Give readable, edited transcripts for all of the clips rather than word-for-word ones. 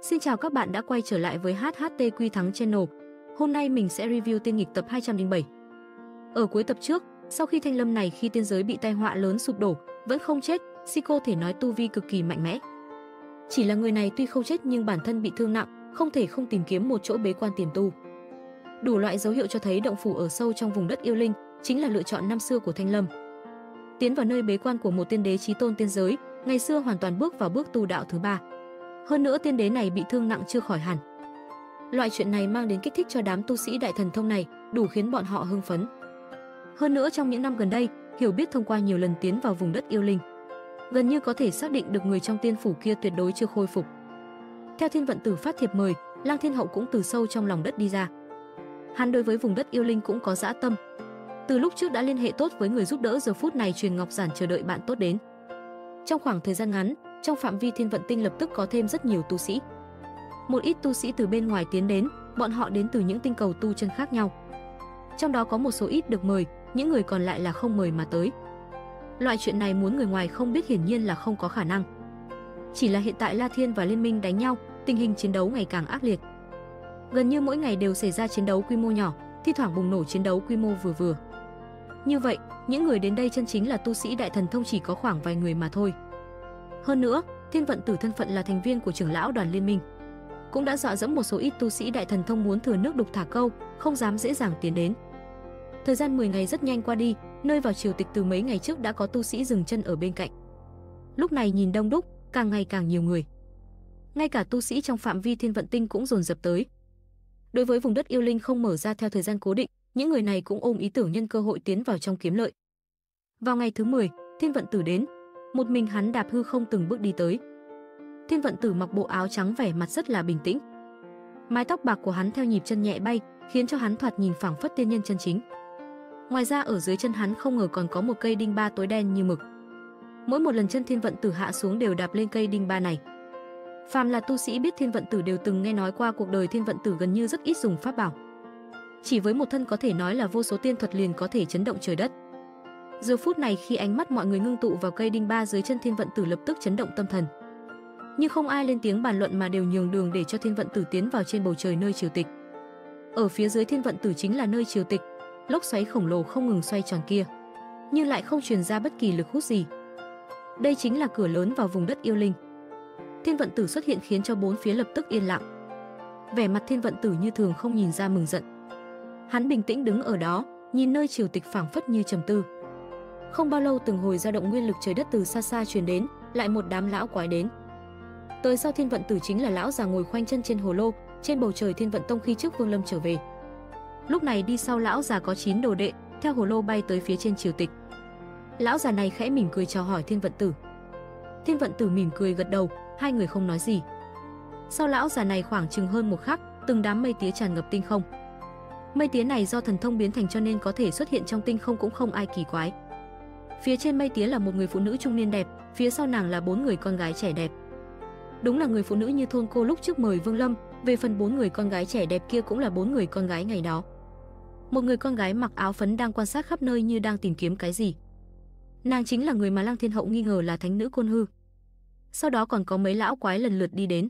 Xin chào các bạn đã quay trở lại với HHT Thắng Channel. Hôm nay mình sẽ review tiên nghịch tập 207. Ở cuối tập trước, sau khi Thanh Lâm này khi tiên giới bị tai họa lớn sụp đổ, vẫn không chết, Siko thể nói tu vi cực kỳ mạnh mẽ. Chỉ là người này tuy không chết nhưng bản thân bị thương nặng, không thể không tìm kiếm một chỗ bế quan tiềm tu. Đủ loại dấu hiệu cho thấy động phủ ở sâu trong vùng đất yêu linh chính là lựa chọn năm xưa của Thanh Lâm. Tiến vào nơi bế quan của một tiên đế chí tôn tiên giới, ngày xưa hoàn toàn bước vào bước tu đạo thứ 3. Hơn nữa tiên đế này bị thương nặng chưa khỏi hẳn. Loại chuyện này mang đến kích thích cho đám tu sĩ đại thần thông này, đủ khiến bọn họ hưng phấn. Hơn nữa trong những năm gần đây, hiểu biết thông qua nhiều lần tiến vào vùng đất yêu linh, gần như có thể xác định được người trong tiên phủ kia tuyệt đối chưa khôi phục. Theo Thiên Vận Tử phát thiệp mời, Lang Thiên Hậu cũng từ sâu trong lòng đất đi ra. Hắn đối với vùng đất yêu linh cũng có dã tâm. Từ lúc trước đã liên hệ tốt với người giúp đỡ, giờ phút này truyền ngọc giản chờ đợi bạn tốt đến. Trong khoảng thời gian ngắn, trong phạm vi Thiên Vận Tinh lập tức có thêm rất nhiều tu sĩ. Một ít tu sĩ từ bên ngoài tiến đến, bọn họ đến từ những tinh cầu tu chân khác nhau. Trong đó có một số ít được mời, những người còn lại là không mời mà tới. Loại chuyện này muốn người ngoài không biết hiển nhiên là không có khả năng. Chỉ là hiện tại La Thiên và Liên Minh đánh nhau, tình hình chiến đấu ngày càng ác liệt. Gần như mỗi ngày đều xảy ra chiến đấu quy mô nhỏ, thi thoảng bùng nổ chiến đấu quy mô vừa vừa. Như vậy, những người đến đây chân chính là tu sĩ đại thần thông chỉ có khoảng vài người mà thôi. Hơn nữa, Thiên Vận Tử thân phận là thành viên của trưởng lão đoàn Liên Minh, cũng đã dọa dẫm một số ít tu sĩ đại thần thông muốn thừa nước đục thả câu, không dám dễ dàng tiến đến. Thời gian 10 ngày rất nhanh qua đi, nơi vào triều tịch từ mấy ngày trước đã có tu sĩ dừng chân ở bên cạnh. Lúc này nhìn đông đúc, càng ngày càng nhiều người. Ngay cả tu sĩ trong phạm vi Thiên Vận Tinh cũng dồn dập tới. Đối với vùng đất yêu linh không mở ra theo thời gian cố định, những người này cũng ôm ý tưởng nhân cơ hội tiến vào trong kiếm lợi. Vào ngày thứ 10, Thiên Vận Tử đến, một mình hắn đạp hư không từng bước đi tới. Thiên Vận Tử mặc bộ áo trắng vẻ mặt rất là bình tĩnh. Mái tóc bạc của hắn theo nhịp chân nhẹ bay, khiến cho hắn thoạt nhìn phảng phất tiên nhân chân chính. Ngoài ra ở dưới chân hắn không ngờ còn có một cây đinh ba tối đen như mực. Mỗi một lần chân Thiên Vận Tử hạ xuống đều đạp lên cây đinh ba này. Phàm là tu sĩ biết Thiên Vận Tử đều từng nghe nói qua cuộc đời Thiên Vận Tử gần như rất ít dùng pháp bảo. Chỉ với một thân có thể nói là vô số tiên thuật liền có thể chấn động trời đất. Giờ phút này khi ánh mắt mọi người ngưng tụ vào cây đinh ba dưới chân Thiên Vận Tử lập tức chấn động tâm thần. Nhưng không ai lên tiếng bàn luận mà đều nhường đường để cho Thiên Vận Tử tiến vào trên bầu trời nơi triều tịch. Ở phía dưới Thiên Vận Tử chính là nơi triều tịch, lốc xoáy khổng lồ không ngừng xoay tròn kia, nhưng lại không truyền ra bất kỳ lực hút gì. Đây chính là cửa lớn vào vùng đất yêu linh. Thiên Vận Tử xuất hiện khiến cho bốn phía lập tức yên lặng. Vẻ mặt Thiên Vận Tử như thường không nhìn ra mừng giận. Hắn bình tĩnh đứng ở đó, nhìn nơi triều tịch phảng phất như trầm tư. Không bao lâu từng hồi dao động nguyên lực trời đất từ xa xa truyền đến, lại một đám lão quái đến. Tới sau Thiên Vận Tử chính là lão già ngồi khoanh chân trên hồ lô, trên bầu trời Thiên Vận Tông khi trước Vương Lâm trở về. Lúc này đi sau lão già có 9 đồ đệ, theo hồ lô bay tới phía trên triều tịch. Lão già này khẽ mỉm cười chào hỏi Thiên Vận Tử. Thiên Vận Tử mỉm cười gật đầu, hai người không nói gì. Sau lão già này khoảng chừng hơn một khắc, từng đám mây tía tràn ngập tinh không. Mây tía này do thần thông biến thành cho nên có thể xuất hiện trong tinh không cũng không ai kỳ quái. Phía trên mây tía là một người phụ nữ trung niên đẹp, phía sau nàng là 4 người con gái trẻ đẹp. Đúng là người phụ nữ như thôn cô lúc trước mời Vương Lâm, về phần 4 người con gái trẻ đẹp kia cũng là 4 người con gái ngày đó. Một người con gái mặc áo phấn đang quan sát khắp nơi như đang tìm kiếm cái gì. Nàng chính là người mà Lang Thiên Hậu nghi ngờ là thánh nữ Côn Hư. Sau đó còn có mấy lão quái lần lượt đi đến.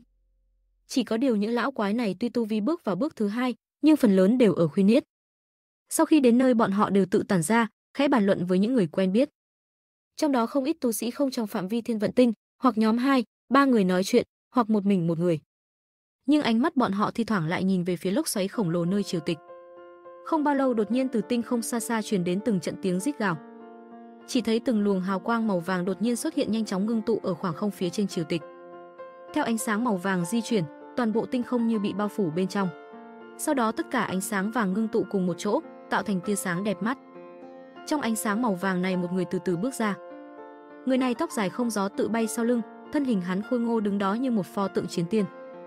Chỉ có điều những lão quái này tuy tu vi bước vào bước thứ 2, nhưng phần lớn đều ở khuyên niết. Sau khi đến nơi bọn họ đều tự tản ra, khẽ bàn luận với những người quen biết. Trong đó không ít tu sĩ không trong phạm vi Thiên Vận Tinh, hoặc nhóm 2, 3 người nói chuyện, hoặc một mình một người. Nhưng ánh mắt bọn họ thi thoảng lại nhìn về phía lốc xoáy khổng lồ nơi triều tịch. Không bao lâu đột nhiên từ tinh không xa xa truyền đến từng trận tiếng rít gào. Chỉ thấy từng luồng hào quang màu vàng đột nhiên xuất hiện nhanh chóng ngưng tụ ở khoảng không phía trên triều tịch. Theo ánh sáng màu vàng di chuyển, toàn bộ tinh không như bị bao phủ bên trong. Sau đó tất cả ánh sáng vàng ngưng tụ cùng một chỗ, tạo thành tia sáng đẹp mắt. Trong ánh sáng màu vàng này một người từ từ bước ra. Người này tóc dài không gió tự bay sau lưng, thân hình hắn khôi ngô đứng đó như một pho tượng chiến tiên.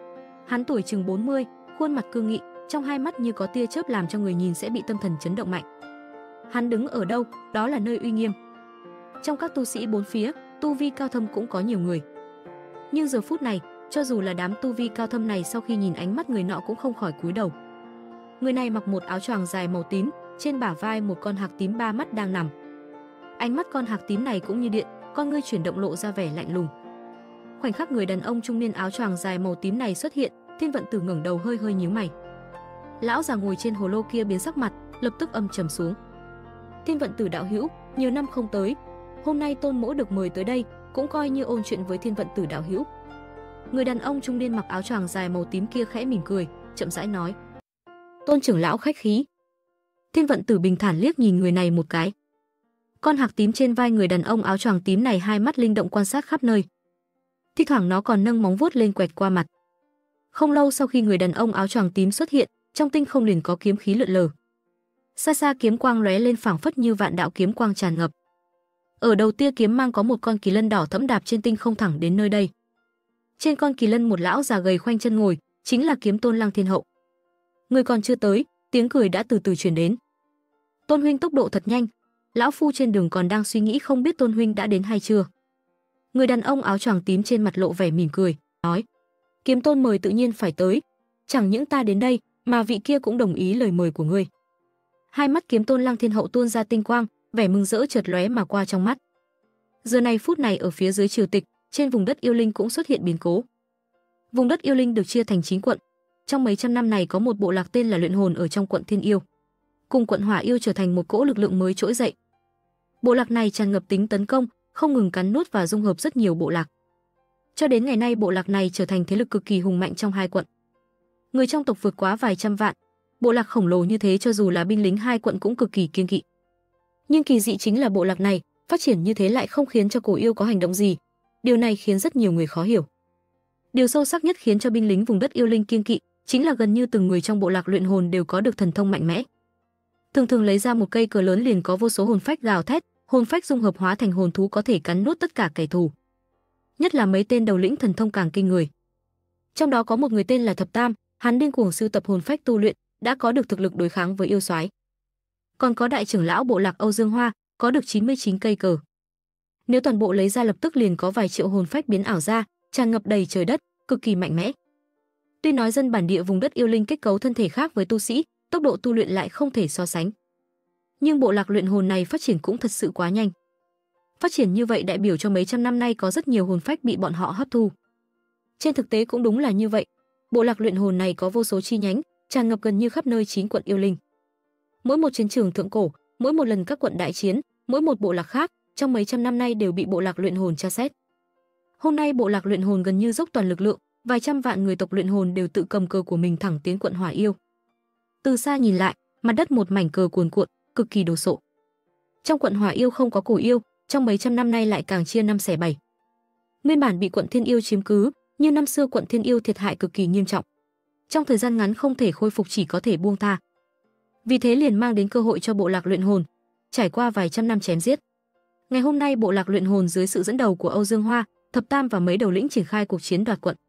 Hắn tuổi chừng 40, khuôn mặt cương nghị, trong hai mắt như có tia chớp làm cho người nhìn sẽ bị tâm thần chấn động mạnh. Hắn đứng ở đâu, đó là nơi uy nghiêm. Trong các tu sĩ bốn phía, tu vi cao thâm cũng có nhiều người. Nhưng giờ phút này, cho dù là đám tu vi cao thâm này sau khi nhìn ánh mắt người nọ cũng không khỏi cúi đầu. Người này mặc một áo choàng dài màu tím, trên bả vai một con hạc tím 3 mắt đang nằm. Ánh mắt con hạc tím này cũng như điện, con ngươi chuyển động lộ ra vẻ lạnh lùng. Khoảnh khắc người đàn ông trung niên áo choàng dài màu tím này xuất hiện, Thiên Vận Tử ngẩng đầu hơi nhíu mày. Lão già ngồi trên hồ lô kia biến sắc mặt, lập tức âm trầm xuống. Thiên Vận Tử đạo hữu, nhiều năm không tới, hôm nay Tôn mỗ được mời tới đây, cũng coi như ôn chuyện với Thiên Vận Tử đạo hữu. Người đàn ông trung niên mặc áo choàng dài màu tím kia khẽ mỉm cười, chậm rãi nói: Tôn trưởng lão khách khí. Thiên Vận Tử bình thản liếc nhìn người này một cái. Con hạc tím trên vai người đàn ông áo choàng tím này hai mắt linh động quan sát khắp nơi. Thi thoảng nó còn nâng móng vuốt lên quẹt qua mặt. Không lâu sau khi người đàn ông áo choàng tím xuất hiện, trong tinh không liền có kiếm khí lượn lờ. Xa xa kiếm quang lóe lên phảng phất như vạn đạo kiếm quang tràn ngập. Ở đầu tia kiếm mang có một con kỳ lân đỏ thẫm đạp trên tinh không thẳng đến nơi đây. Trên con kỳ lân một lão già gầy khoanh chân ngồi, chính là Kiếm Tôn Lăng Thiên Hậu. Người còn chưa tới, tiếng cười đã từ từ truyền đến. Tôn huynh tốc độ thật nhanh, lão phu trên đường còn đang suy nghĩ không biết Tôn huynh đã đến hay chưa. Người đàn ông áo choàng tím trên mặt lộ vẻ mỉm cười, nói: Kiếm Tôn mời tự nhiên phải tới, chẳng những ta đến đây, mà vị kia cũng đồng ý lời mời của ngươi. Hai mắt Kiếm Tôn Lăng Thiên Hậu tuôn ra tinh quang, vẻ mừng rỡ chợt lóe mà qua trong mắt. Giờ này phút này ở phía dưới triều tịch, trên vùng đất yêu linh cũng xuất hiện biến cố. Vùng đất yêu linh được chia thành 9 quận. Trong mấy trăm năm này có một bộ lạc tên là Luyện Hồn ở trong quận Thiên Yêu, cùng quận Hỏa Yêu trở thành một cỗ lực lượng mới trỗi dậy. Bộ lạc này tràn ngập tính tấn công, không ngừng cắn nuốt và dung hợp rất nhiều bộ lạc. Cho đến ngày nay bộ lạc này trở thành thế lực cực kỳ hùng mạnh trong hai quận. Người trong tộc vượt quá vài trăm vạn, bộ lạc khổng lồ như thế cho dù là binh lính hai quận cũng cực kỳ kiêng kỵ. Nhưng kỳ dị chính là bộ lạc này phát triển như thế lại không khiến cho cổ yêu có hành động gì. Điều này khiến rất nhiều người khó hiểu. Điều sâu sắc nhất khiến cho binh lính vùng đất yêu linh kiêng kỵ chính là gần như từng người trong bộ lạc Luyện Hồn đều có được thần thông mạnh mẽ. Thường thường lấy ra một cây cờ lớn liền có vô số hồn phách gào thét, hồn phách dung hợp hóa thành hồn thú có thể cắn nuốt tất cả kẻ thù. Nhất là mấy tên đầu lĩnh thần thông càng kinh người. Trong đó có một người tên là Thập Tam, hắn điên cuồng sưu tập hồn phách tu luyện, đã có được thực lực đối kháng với yêu soái. Còn có đại trưởng lão bộ lạc Âu Dương Hoa, có được 99 cây cờ. Nếu toàn bộ lấy ra lập tức liền có vài triệu hồn phách biến ảo ra, tràn ngập đầy trời đất, cực kỳ mạnh mẽ. Tuy nói dân bản địa vùng đất yêu linh kết cấu thân thể khác với tu sĩ, tốc độ tu luyện lại không thể so sánh. Nhưng bộ lạc Luyện Hồn này phát triển cũng thật sự quá nhanh. Phát triển như vậy đại biểu cho mấy trăm năm nay có rất nhiều hồn phách bị bọn họ hấp thu. Trên thực tế cũng đúng là như vậy. Bộ lạc Luyện Hồn này có vô số chi nhánh, tràn ngập gần như khắp nơi 9 quận yêu linh. Mỗi một chiến trường thượng cổ, mỗi một lần các quận đại chiến, mỗi một bộ lạc khác, trong mấy trăm năm nay đều bị bộ lạc Luyện Hồn tra xét. Hôm nay bộ lạc Luyện Hồn gần như dốc toàn lực lượng, vài trăm vạn người tộc Luyện Hồn đều tự cầm cờ của mình thẳng tiến quận Hỏa Yêu. Từ xa nhìn lại, mặt đất một mảnh cờ cuồn cuộn, cực kỳ đồ sộ. Trong quận Hỏa Yêu không có cổ yêu, trong mấy trăm năm nay lại càng chia năm xẻ bảy. Nguyên bản bị quận Thiên Yêu chiếm cứ, như năm xưa quận Thiên Yêu thiệt hại cực kỳ nghiêm trọng. Trong thời gian ngắn không thể khôi phục, chỉ có thể buông tha. Vì thế liền mang đến cơ hội cho bộ lạc Luyện Hồn, trải qua vài trăm năm chém giết. Ngày hôm nay bộ lạc Luyện Hồn dưới sự dẫn đầu của Âu Dương Hoa, Thập Tam và mấy đầu lĩnh triển khai cuộc chiến đoạt quận.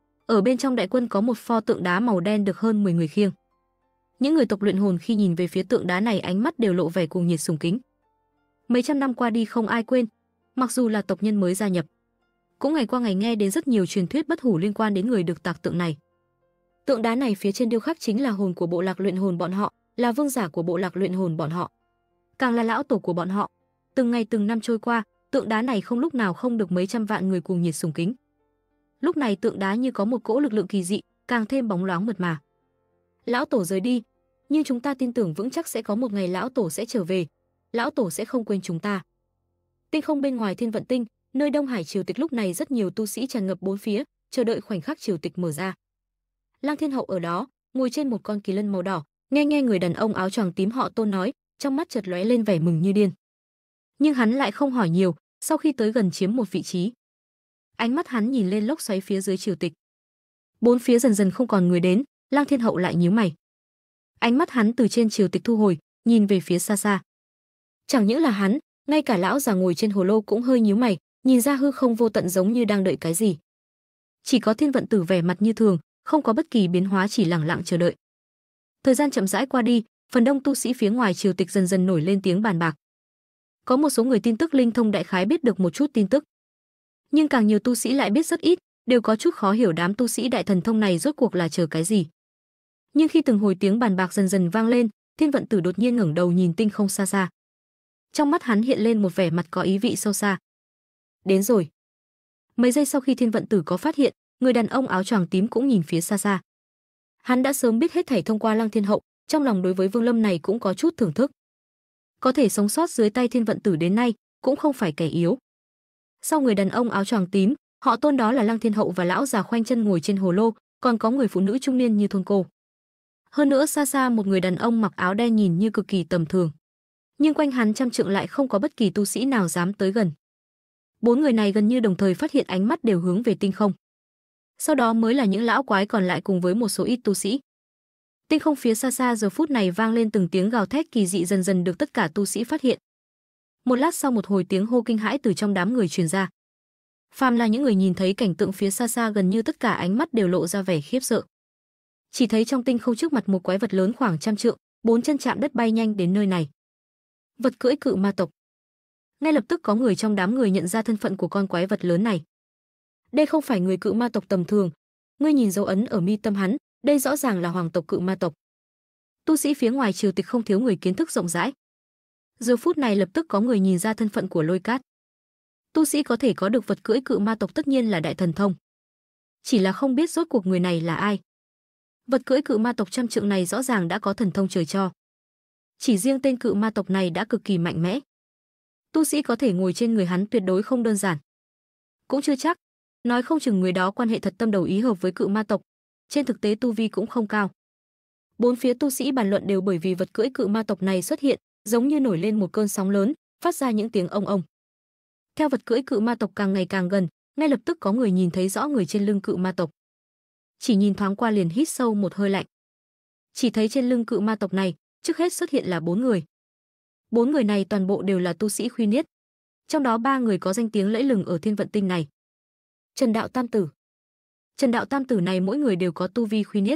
Ở bên trong đại quân có một pho tượng đá màu đen được hơn 10 người khiêng. Những người tộc Luyện Hồn khi nhìn về phía tượng đá này ánh mắt đều lộ vẻ cuồng nhiệt sùng kính. Mấy trăm năm qua đi không ai quên, mặc dù là tộc nhân mới gia nhập, cũng ngày qua ngày nghe đến rất nhiều truyền thuyết bất hủ liên quan đến người được tạc tượng này. Tượng đá này phía trên điêu khắc chính là hồn của bộ lạc Luyện Hồn bọn họ, là vương giả của bộ lạc Luyện Hồn bọn họ, càng là lão tổ của bọn họ. Từng ngày từng năm trôi qua, tượng đá này không lúc nào không được mấy trăm vạn người cuồng nhiệt sùng kính. Lúc này tượng đá như có một cỗ lực lượng kỳ dị, càng thêm bóng loáng mượt mà. Lão tổ rời đi, nhưng chúng ta tin tưởng vững chắc sẽ có một ngày lão tổ sẽ trở về. Lão tổ sẽ không quên chúng ta. Tinh không bên ngoài Thiên Vận Tinh, nơi Đông Hải triều tịch lúc này rất nhiều tu sĩ tràn ngập bốn phía, chờ đợi khoảnh khắc triều tịch mở ra. Lăng Thiên Hậu ở đó, ngồi trên một con kỳ lân màu đỏ, nghe người đàn ông áo choàng tím họ Tôn nói, trong mắt chợt lóe lên vẻ mừng như điên. Nhưng hắn lại không hỏi nhiều, sau khi tới gần chiếm một vị trí, ánh mắt hắn nhìn lên lốc xoáy phía dưới triều tịch. Bốn phía dần dần không còn người đến, Lăng Thiên Hậu lại nhíu mày. Ánh mắt hắn từ trên triều tịch thu hồi, nhìn về phía xa xa. Chẳng những là hắn, ngay cả lão già ngồi trên hồ lô cũng hơi nhíu mày, nhìn ra hư không vô tận giống như đang đợi cái gì. Chỉ có Thiên Vận Tử vẻ mặt như thường, không có bất kỳ biến hóa, chỉ lặng lặng chờ đợi. Thời gian chậm rãi qua đi, phần đông tu sĩ phía ngoài triều tịch dần dần nổi lên tiếng bàn bạc. Có một số người tin tức linh thông đại khái biết được một chút tin tức, nhưng càng nhiều tu sĩ lại biết rất ít, đều có chút khó hiểu đám tu sĩ đại thần thông này rốt cuộc là chờ cái gì. Nhưng khi từng hồi tiếng bàn bạc dần dần vang lên, Thiên Vận Tử đột nhiên ngẩng đầu nhìn tinh không xa xa. Trong mắt hắn hiện lên một vẻ mặt có ý vị sâu xa. Đến rồi. Mấy giây sau khi Thiên Vận Tử có phát hiện, người đàn ông áo choàng tím cũng nhìn phía xa xa. Hắn đã sớm biết hết thảy thông qua Lăng Thiên Hậu, trong lòng đối với Vương Lâm này cũng có chút thưởng thức. Có thể sống sót dưới tay Thiên Vận Tử đến nay, cũng không phải kẻ yếu. Sau người đàn ông áo choàng tím, họ Tôn đó là Lăng Thiên Hậu và lão già khoanh chân ngồi trên hồ lô, còn có người phụ nữ trung niên như thôn cô. Hơn nữa xa xa một người đàn ông mặc áo đen nhìn như cực kỳ tầm thường, nhưng quanh hắn trăm trượng lại không có bất kỳ tu sĩ nào dám tới gần. Bốn người này gần như đồng thời phát hiện ánh mắt đều hướng về tinh không. Sau đó mới là những lão quái còn lại cùng với một số ít tu sĩ. Tinh không phía xa xa giờ phút này vang lên từng tiếng gào thét kỳ dị dần dần được tất cả tu sĩ phát hiện. Một lát sau một hồi tiếng hô kinh hãi từ trong đám người truyền ra. Phàm là những người nhìn thấy cảnh tượng phía xa xa gần như tất cả ánh mắt đều lộ ra vẻ khiếp sợ. Chỉ thấy trong tinh không trước mặt một quái vật lớn khoảng trăm trượng, bốn chân chạm đất bay nhanh đến nơi này. Vật cưỡi cự ma tộc. Ngay lập tức có người trong đám người nhận ra thân phận của con quái vật lớn này. Đây không phải người cự ma tộc tầm thường, ngươi nhìn dấu ấn ở mi tâm hắn, đây rõ ràng là hoàng tộc cự ma tộc. Tu sĩ phía ngoài triều tịch không thiếu người kiến thức rộng rãi. Giờ phút này lập tức có người nhìn ra thân phận của Lôi Cát. Tu sĩ có thể có được vật cưỡi cự ma tộc tất nhiên là đại thần thông. Chỉ là không biết rốt cuộc người này là ai. Vật cưỡi cự ma tộc trăm trượng này rõ ràng đã có thần thông trời cho. Chỉ riêng tên cự ma tộc này đã cực kỳ mạnh mẽ. Tu sĩ có thể ngồi trên người hắn tuyệt đối không đơn giản. Cũng chưa chắc, nói không chừng người đó quan hệ thật tâm đầu ý hợp với cự ma tộc, trên thực tế tu vi cũng không cao. Bốn phía tu sĩ bàn luận đều bởi vì vật cưỡi cự ma tộc này xuất hiện, giống như nổi lên một cơn sóng lớn, phát ra những tiếng ông ông. Theo vật cưỡi cự ma tộc càng ngày càng gần, ngay lập tức có người nhìn thấy rõ người trên lưng cự ma tộc. Chỉ nhìn thoáng qua liền hít sâu một hơi lạnh. Chỉ thấy trên lưng cự ma tộc này, trước hết xuất hiện là bốn người. Bốn người này toàn bộ đều là tu sĩ Khuyên Niết. Trong đó ba người có danh tiếng lẫy lừng ở Thiên Vận Tinh này. Trần Đạo Tam Tử. Trần Đạo Tam Tử này mỗi người đều có tu vi Khuyên Niết.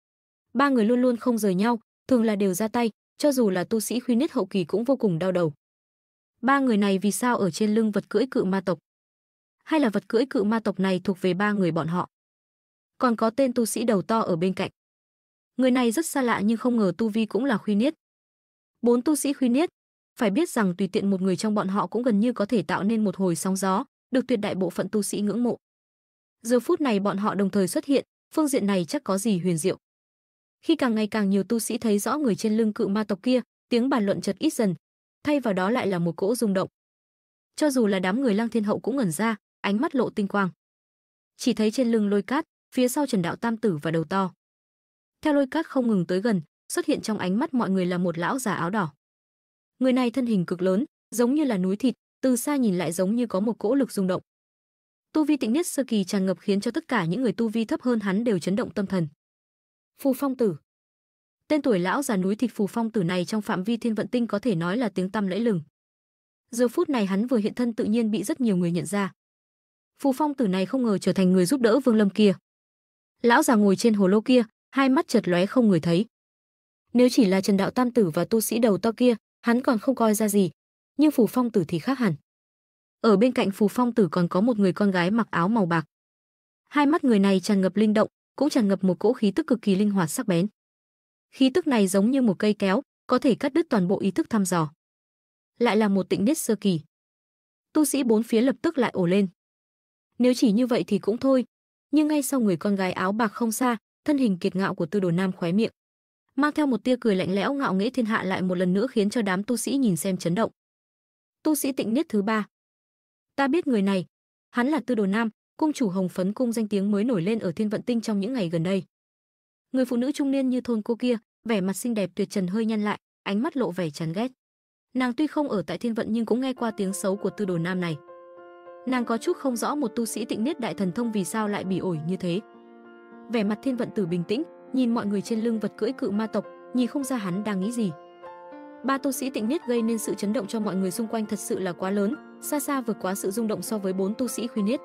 Ba người luôn luôn không rời nhau, thường là đều ra tay, cho dù là tu sĩ Khuyên Niết hậu kỳ cũng vô cùng đau đầu. Ba người này vì sao ở trên lưng vật cưỡi cự ma tộc? Hay là vật cưỡi cự ma tộc này thuộc về ba người bọn họ? Còn có tên tu sĩ đầu to ở bên cạnh. Người này rất xa lạ nhưng không ngờ tu vi cũng là Khuyên Niết. Bốn tu sĩ Khuyên Niết, phải biết rằng tùy tiện một người trong bọn họ cũng gần như có thể tạo nên một hồi sóng gió, được tuyệt đại bộ phận tu sĩ ngưỡng mộ. Giờ phút này bọn họ đồng thời xuất hiện, phương diện này chắc có gì huyền diệu. Khi càng ngày càng nhiều tu sĩ thấy rõ người trên lưng cự ma tộc kia, tiếng bàn luận chợt ít dần, thay vào đó lại là một cỗ rung động. Cho dù là đám người Lăng Thiên Hậu cũng ngẩn ra, ánh mắt lộ tinh quang. Chỉ thấy trên lưng Lôi Cát, phía sau Trần Đạo Tam Tử và đầu to. Theo Lôi Cát không ngừng tới gần, xuất hiện trong ánh mắt mọi người là một lão già áo đỏ. Người này thân hình cực lớn, giống như là núi thịt, từ xa nhìn lại giống như có một cỗ lực rung động. Tu vi Tịnh Niết sơ kỳ tràn ngập khiến cho tất cả những người tu vi thấp hơn hắn đều chấn động tâm thần. Phù Phong Tử. Tên tuổi lão già núi thịt Phù Phong Tử này trong phạm vi Thiên Vận Tinh có thể nói là tiếng tăm lẫy lừng. Giờ phút này hắn vừa hiện thân tự nhiên bị rất nhiều người nhận ra. Phù Phong Tử này không ngờ trở thành người giúp đỡ Vương Lâm kia. Lão già ngồi trên hồ lô kia, hai mắt chợt lóe không người thấy. Nếu chỉ là Trần Đạo Tam Tử và tu sĩ đầu to kia, hắn còn không coi ra gì, nhưng Phù Phong Tử thì khác hẳn. Ở bên cạnh Phù Phong Tử còn có một người con gái mặc áo màu bạc. Hai mắt người này tràn ngập linh động, cũng tràn ngập một cỗ khí tức cực kỳ linh hoạt sắc bén. Khí tức này giống như một cây kéo, có thể cắt đứt toàn bộ ý thức thăm dò. Lại là một Tịnh Niết sơ kỳ. Tu sĩ bốn phía lập tức lại ồ lên. Nếu chỉ như vậy thì cũng thôi, nhưng ngay sau người con gái áo bạc không xa, thân hình kiệt ngạo của Tư Đồ Nam khóe miệng mang theo một tia cười lạnh lẽo ngạo nghễ thiên hạ lại một lần nữa khiến cho đám tu sĩ nhìn xem chấn động. Tu sĩ Tịnh Niết thứ ba. Ta biết người này, hắn là Tư Đồ Nam, cung chủ Hồng Phấn cung danh tiếng mới nổi lên ở Thiên Vận Tinh trong những ngày gần đây. Người phụ nữ trung niên như thôn cô kia, vẻ mặt xinh đẹp tuyệt trần hơi nhăn lại, ánh mắt lộ vẻ chán ghét. Nàng tuy không ở tại Thiên Vận nhưng cũng nghe qua tiếng xấu của Tư Đồ Nam này. Nàng có chút không rõ một tu sĩ Tịnh Niết đại thần thông vì sao lại bỉ ổi như thế. Vẻ mặt Thiên Vận Tử bình tĩnh, nhìn mọi người trên lưng vật cưỡi cự ma tộc, nhìn không ra hắn đang nghĩ gì. Ba tu sĩ Tịnh Niết gây nên sự chấn động cho mọi người xung quanh thật sự là quá lớn, xa xa vượt quá sự rung động so với bốn tu sĩ Khuyên Niết.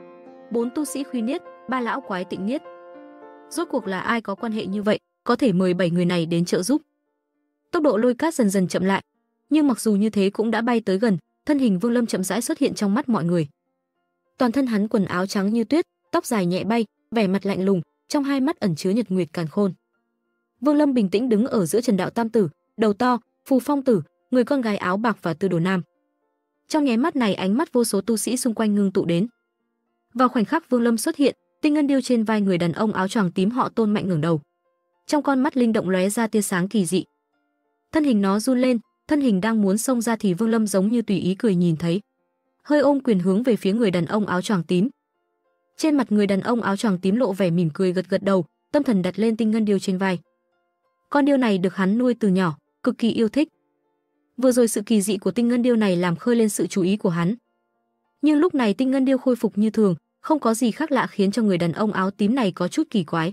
Bốn tu sĩ Khuyên Niết, ba lão quái Tịnh Niết. Rốt cuộc là ai có quan hệ như vậy, có thể mời 7 người này đến trợ giúp. Tốc độ Lôi Cát dần dần chậm lại, nhưng mặc dù như thế cũng đã bay tới gần, thân hình Vương Lâm chậm rãi xuất hiện trong mắt mọi người. Toàn thân hắn quần áo trắng như tuyết, tóc dài nhẹ bay, vẻ mặt lạnh lùng, trong hai mắt ẩn chứa nhật nguyệt càn khôn. Vương Lâm bình tĩnh đứng ở giữa Trần Đạo Tam Tử, đầu to, Phù Phong Tử, người con gái áo bạc và Tư Đồ Nam. Trong nháy mắt này ánh mắt vô số tu sĩ xung quanh ngưng tụ đến. Vào khoảnh khắc Vương Lâm xuất hiện, tinh ngân điêu trên vai người đàn ông áo choàng tím họ Tôn mạnh ngẩng đầu. Trong con mắt linh động lóe ra tia sáng kỳ dị. Thân hình nó run lên, thân hình đang muốn xông ra thì Vương Lâm giống như tùy ý cười nhìn thấy. Hơi ôm quyền hướng về phía người đàn ông áo choàng tím. Trên mặt người đàn ông áo choàng tím lộ vẻ mỉm cười gật gật đầu, tâm thần đặt lên tinh ngân điêu trên vai. Con điêu này được hắn nuôi từ nhỏ, cực kỳ yêu thích. Vừa rồi sự kỳ dị của tinh ngân điêu này làm khơi lên sự chú ý của hắn. Nhưng lúc này tinh ngân điêu khôi phục như thường, không có gì khác lạ khiến cho người đàn ông áo tím này có chút kỳ quái.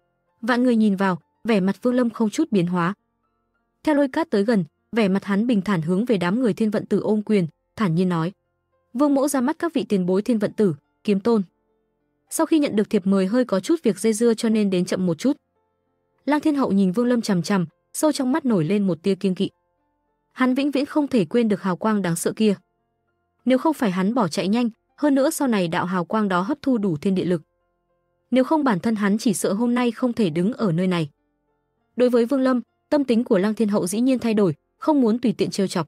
Vạn người nhìn vào, vẻ mặt Vương Lâm không chút biến hóa. Theo Lôi Cát tới gần, vẻ mặt hắn bình thản hướng về đám người Thiên Vận Tử ôm quyền, thản nhiên nói: "Vương mỗ ra mắt các vị tiền bối Thiên Vận Tử, Kiếm Tôn." Sau khi nhận được thiệp mời hơi có chút việc dây dưa cho nên đến chậm một chút. Lang Thiên Hậu nhìn Vương Lâm chằm chằm, sâu trong mắt nổi lên một tia kiêng kỵ. Hắn vĩnh viễn không thể quên được hào quang đáng sợ kia. Nếu không phải hắn bỏ chạy nhanh, hơn nữa sau này đạo hào quang đó hấp thu đủ thiên địa lực. Nếu không bản thân hắn chỉ sợ hôm nay không thể đứng ở nơi này. Đối với Vương Lâm, tâm tính của Lang Thiên Hậu dĩ nhiên thay đổi, không muốn tùy tiện trêu chọc.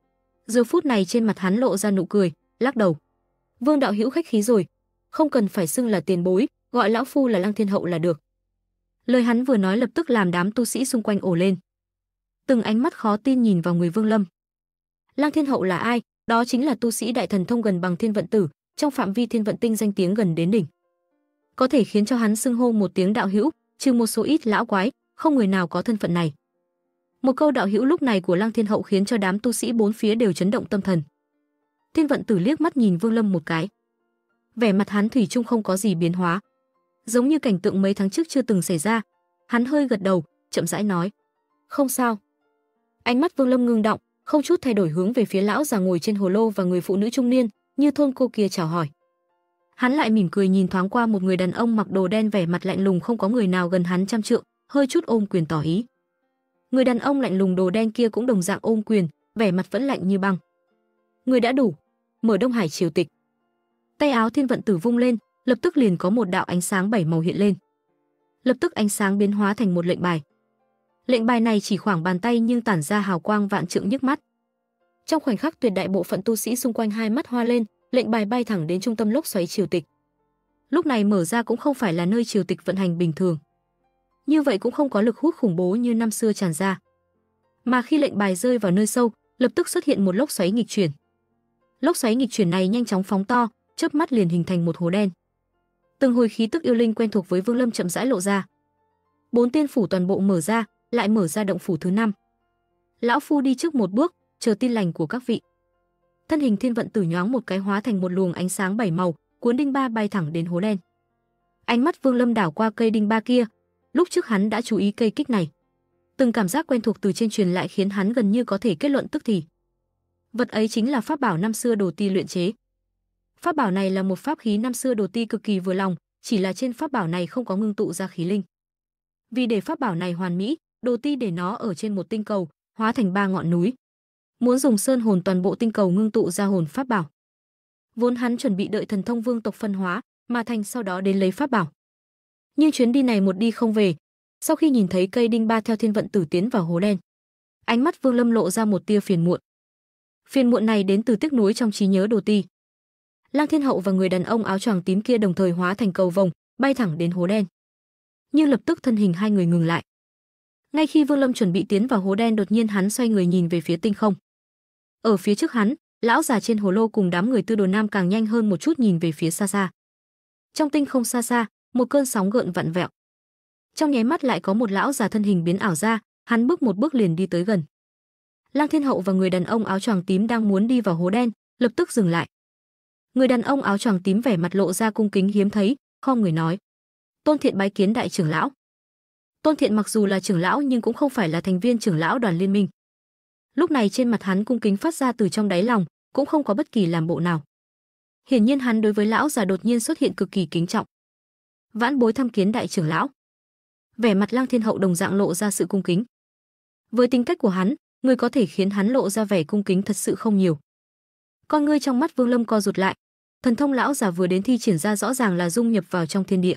Giờ phút này trên mặt hắn lộ ra nụ cười, lắc đầu. "Vương đạo hữu khách khí rồi, không cần phải xưng là tiền bối, gọi lão phu là Lang Thiên Hậu là được." Lời hắn vừa nói lập tức làm đám tu sĩ xung quanh ồ lên. Từng ánh mắt khó tin nhìn vào người Vương Lâm. Lang Thiên Hậu là ai? Đó chính là tu sĩ đại thần thông gần bằng Thiên Vận Tử, trong phạm vi Thiên Vận Tinh danh tiếng gần đến đỉnh. Có thể khiến cho hắn xưng hô một tiếng đạo hữu, trừ một số ít lão quái, không người nào có thân phận này. Một câu đạo hữu lúc này của Lang Thiên Hậu khiến cho đám tu sĩ bốn phía đều chấn động tâm thần. Thiên Vận Tử liếc mắt nhìn Vương Lâm một cái. Vẻ mặt hắn thủy chung không có gì biến hóa, giống như cảnh tượng mấy tháng trước chưa từng xảy ra. Hắn hơi gật đầu, chậm rãi nói: "Không sao." Ánh mắt Vương Lâm ngưng động, không chút thay đổi hướng về phía lão già ngồi trên hồ lô và người phụ nữ trung niên, như thôn cô kia chào hỏi. Hắn lại mỉm cười nhìn thoáng qua một người đàn ông mặc đồ đen vẻ mặt lạnh lùng không có người nào gần hắn trăm trượng, hơi chút ôm quyền tỏ ý. Người đàn ông lạnh lùng đồ đen kia cũng đồng dạng ôm quyền, vẻ mặt vẫn lạnh như băng. Người đã đủ, mở Đông Hải triều tịch. Tay áo Thiên Vận Tử vung lên, lập tức liền có một đạo ánh sáng bảy màu hiện lên. Lập tức ánh sáng biến hóa thành một lệnh bài. Lệnh bài này chỉ khoảng bàn tay nhưng tản ra hào quang vạn trượng nhức mắt. Trong khoảnh khắc tuyệt đại bộ phận tu sĩ xung quanh hai mắt hoa lên, lệnh bài bay thẳng đến trung tâm lốc xoáy triều tịch. Lúc này mở ra cũng không phải là nơi triều tịch vận hành bình thường. Như vậy cũng không có lực hút khủng bố như năm xưa tràn ra. Mà khi lệnh bài rơi vào nơi sâu, lập tức xuất hiện một lốc xoáy nghịch chuyển. Lốc xoáy nghịch chuyển này nhanh chóng phóng to, chớp mắt liền hình thành một hố đen. Từng hồi khí tức yêu linh quen thuộc với Vương Lâm chậm rãi lộ ra. 4 tiên phủ toàn bộ mở ra, lại mở ra động phủ thứ 5. Lão phu đi trước một bước, chờ tin lành của các vị. Thân hình Thiên Vận Tử nhoáng một cái hóa thành một luồng ánh sáng bảy màu, cuốn đinh ba bay thẳng đến hố đen. Ánh mắt Vương Lâm đảo qua cây đinh ba kia, lúc trước hắn đã chú ý cây kích này. Từng cảm giác quen thuộc từ trên truyền lại khiến hắn gần như có thể kết luận tức thì. Vật ấy chính là pháp bảo năm xưa Đồ Ti luyện chế. Pháp bảo này là một pháp khí năm xưa Đồ Ti cực kỳ vừa lòng, chỉ là trên pháp bảo này không có ngưng tụ ra khí linh. Vì để pháp bảo này hoàn mỹ, Đồ Ti để nó ở trên một tinh cầu, hóa thành 3 ngọn núi. Muốn dùng sơn hồn toàn bộ tinh cầu ngưng tụ ra hồn pháp bảo. Vốn hắn chuẩn bị đợi thần thông vương tộc phân hóa, mà thành sau đó đến lấy pháp bảo. Nhưng chuyến đi này một đi không về, sau khi nhìn thấy cây đinh ba theo Thiên Vận Tử tiến vào hố đen, ánh mắt Vương Lâm lộ ra một tia phiền muộn. Phiền muộn này đến từ tiếc nuối trong trí nhớ Đồ Ti. Lang Thiên Hậu và người đàn ông áo choàng tím kia đồng thời hóa thành cầu vồng, bay thẳng đến hố đen. Nhưng lập tức thân hình hai người ngừng lại. Ngay khi Vương Lâm chuẩn bị tiến vào hố đen, đột nhiên hắn xoay người nhìn về phía tinh không. Ở phía trước hắn, lão già trên hồ lô cùng đám người Tư Đồ Nam càng nhanh hơn một chút nhìn về phía xa xa. Trong tinh không xa xa, một cơn sóng gợn vặn vẹo. Trong nháy mắt lại có một lão già thân hình biến ảo ra, hắn bước một bước liền đi tới gần. Lang Thiên Hậu và người đàn ông áo choàng tím đang muốn đi vào hố đen, lập tức dừng lại. Người đàn ông áo choàng tím vẻ mặt lộ ra cung kính hiếm thấy, khom người nói: "Tôn Thiện bái kiến đại trưởng lão." Tôn Thiện mặc dù là trưởng lão nhưng cũng không phải là thành viên trưởng lão đoàn liên minh. Lúc này trên mặt hắn cung kính phát ra từ trong đáy lòng, cũng không có bất kỳ làm bộ nào. Hiển nhiên hắn đối với lão già đột nhiên xuất hiện cực kỳ kính trọng. "Vãn bối thăm kiến đại trưởng lão." Vẻ mặt Lang Thiên Hậu đồng dạng lộ ra sự cung kính. Với tính cách của hắn, người có thể khiến hắn lộ ra vẻ cung kính thật sự không nhiều. Con ngươi trong mắt Vương Lâm co rụt lại, thần thông lão già vừa đến thi triển ra rõ ràng là dung nhập vào trong thiên địa.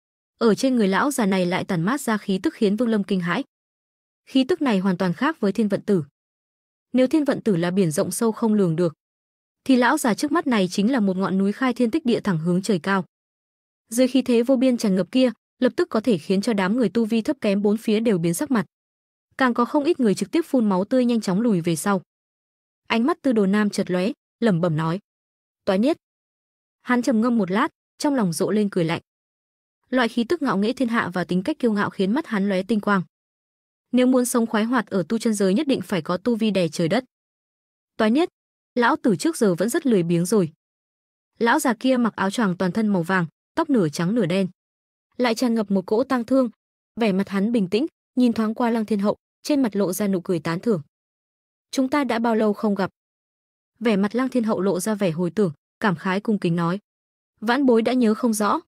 Ở trên người lão già này lại tản mát ra khí tức khiến Vương Lâm kinh hãi. Khí tức này hoàn toàn khác với Thiên Vận Tử. Nếu Thiên Vận Tử là biển rộng sâu không lường được, thì lão già trước mắt này chính là một ngọn núi khai thiên tích địa thẳng hướng trời cao. Dưới khí thế vô biên tràn ngập kia, lập tức có thể khiến cho đám người tu vi thấp kém bốn phía đều biến sắc mặt. Càng có không ít người trực tiếp phun máu tươi nhanh chóng lùi về sau. Ánh mắt Tư Đồ Nam chợt lóe, lẩm bẩm nói: "Toái niết." Hắn trầm ngâm một lát, trong lòng rộ lên cười lạnh. Loại khí tức ngạo nghễ thiên hạ và tính cách kiêu ngạo khiến mắt hắn lóe tinh quang. Nếu muốn sống khoái hoạt ở tu chân giới nhất định phải có tu vi đè trời đất. Toái niết, lão tử trước giờ vẫn rất lười biếng rồi. Lão già kia mặc áo choàng toàn thân màu vàng, tóc nửa trắng nửa đen, lại tràn ngập một cỗ tang thương. Vẻ mặt hắn bình tĩnh, nhìn thoáng qua Lăng Thiên Hậu, trên mặt lộ ra nụ cười tán thưởng. Chúng ta đã bao lâu không gặp? Vẻ mặt Lăng Thiên Hậu lộ ra vẻ hồi tưởng, cảm khái cung kính nói: Vãn bối đã nhớ không rõ,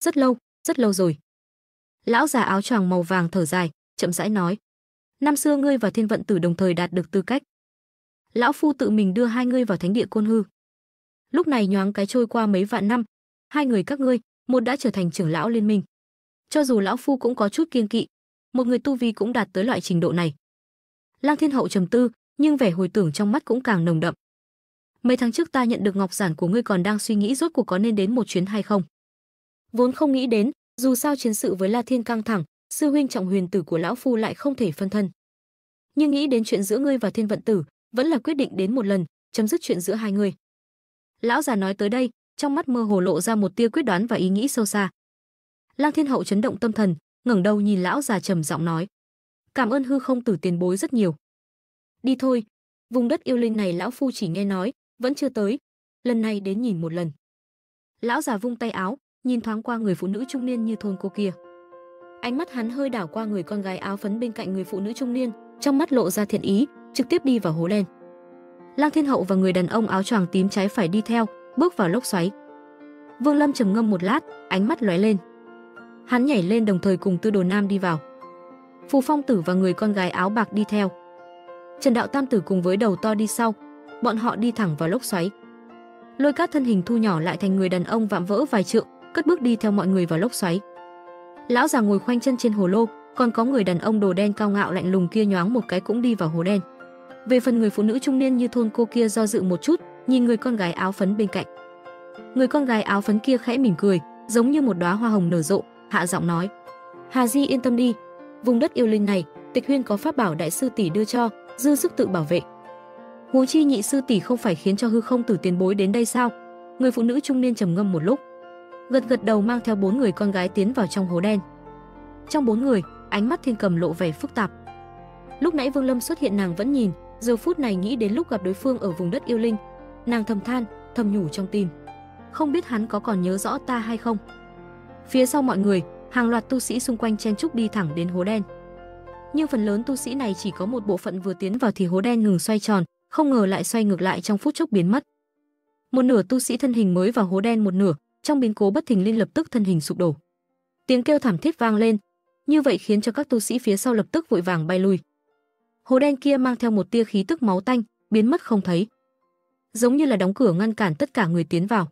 rất lâu rồi. Lão già áo choàng màu vàng thở dài, chậm rãi nói: Năm xưa ngươi và Thiên Vận Tử đồng thời đạt được tư cách. Lão phu tự mình đưa hai ngươi vào thánh địa Côn Hư. Lúc này nhoáng cái trôi qua mấy vạn năm, hai người các ngươi, một đã trở thành trưởng lão liên minh. Cho dù lão phu cũng có chút kiêng kỵ, một người tu vi cũng đạt tới loại trình độ này. Lăng Thiên Hậu trầm tư, nhưng vẻ hồi tưởng trong mắt cũng càng nồng đậm. Mấy tháng trước ta nhận được ngọc giản của ngươi, còn đang suy nghĩ rốt cuộc có nên đến một chuyến hay không. Vốn không nghĩ đến, dù sao chiến sự với La Thiên căng thẳng, sư huynh trọng huyền tử của lão phu lại không thể phân thân. Nhưng nghĩ đến chuyện giữa ngươi và Thiên Vận Tử, vẫn là quyết định đến một lần, chấm dứt chuyện giữa hai người. Lão già nói tới đây, trong mắt mơ hồ lộ ra một tia quyết đoán và ý nghĩ sâu xa. Lăng Thiên Hậu chấn động tâm thần, ngẩng đầu nhìn lão già trầm giọng nói: Cảm ơn Hư Không Tử tiền bối rất nhiều. Đi thôi, vùng đất yêu linh này lão phu chỉ nghe nói, vẫn chưa tới, lần này đến nhìn một lần. Lão già vung tay áo, nhìn thoáng qua người phụ nữ trung niên như thôn cô kia. Ánh mắt hắn hơi đảo qua người con gái áo phấn bên cạnh người phụ nữ trung niên, trong mắt lộ ra thiện ý, trực tiếp đi vào hố đen. Lăng Thiên Hậu và người đàn ông áo choàng tím trái phải đi theo, bước vào lốc xoáy. Vương Lâm trầm ngâm một lát, ánh mắt lóe lên. Hắn nhảy lên đồng thời cùng Tư Đồ Nam đi vào. Phù Phong Tử và người con gái áo bạc đi theo. Trần Đạo Tam Tử cùng với Đầu To đi sau, bọn họ đi thẳng vào lốc xoáy. Lôi Cát thân hình thu nhỏ lại thành người đàn ông vạm vỡ vài trượng, cất bước đi theo mọi người vào lốc xoáy. Lão già ngồi khoanh chân trên hồ lô, còn có người đàn ông đồ đen cao ngạo lạnh lùng kia nhoáng một cái cũng đi vào hồ đen. Về phần người phụ nữ trung niên như thôn cô kia do dự một chút, nhìn người con gái áo phấn bên cạnh. Người con gái áo phấn kia khẽ mỉm cười, giống như một đóa hoa hồng nở rộ, hạ giọng nói: Hà Di yên tâm đi, vùng đất yêu linh này, Tịch Huyên có pháp bảo đại sư tỷ đưa cho, dư sức tự bảo vệ. Huống chi nhị sư tỷ không phải khiến cho Hư Không Tử tiền bối đến đây sao? Người phụ nữ trung niên trầm ngâm một lúc, gật đầu mang theo 4 người con gái tiến vào trong hố đen. Trong 4 người, ánh mắt Thiên Cầm lộ vẻ phức tạp. Lúc nãy Vương Lâm xuất hiện nàng vẫn nhìn, giờ phút này nghĩ đến lúc gặp đối phương ở vùng đất yêu linh, nàng thầm than, thầm nhủ trong tim: không biết hắn có còn nhớ rõ ta hay không. Phía sau mọi người, hàng loạt tu sĩ xung quanh chen chúc đi thẳng đến hố đen. Nhưng phần lớn tu sĩ này chỉ có một bộ phận vừa tiến vào thì hố đen ngừng xoay tròn, không ngờ lại xoay ngược lại trong phút chốc biến mất. Một nửa tu sĩ thân hình mới vào hố đen, một nửa trong biến cố bất thình lình lập tức thân hình sụp đổ. Tiếng kêu thảm thiết vang lên, như vậy khiến cho các tu sĩ phía sau lập tức vội vàng bay lui. Hố đen kia mang theo một tia khí tức máu tanh, biến mất không thấy, giống như là đóng cửa ngăn cản tất cả người tiến vào.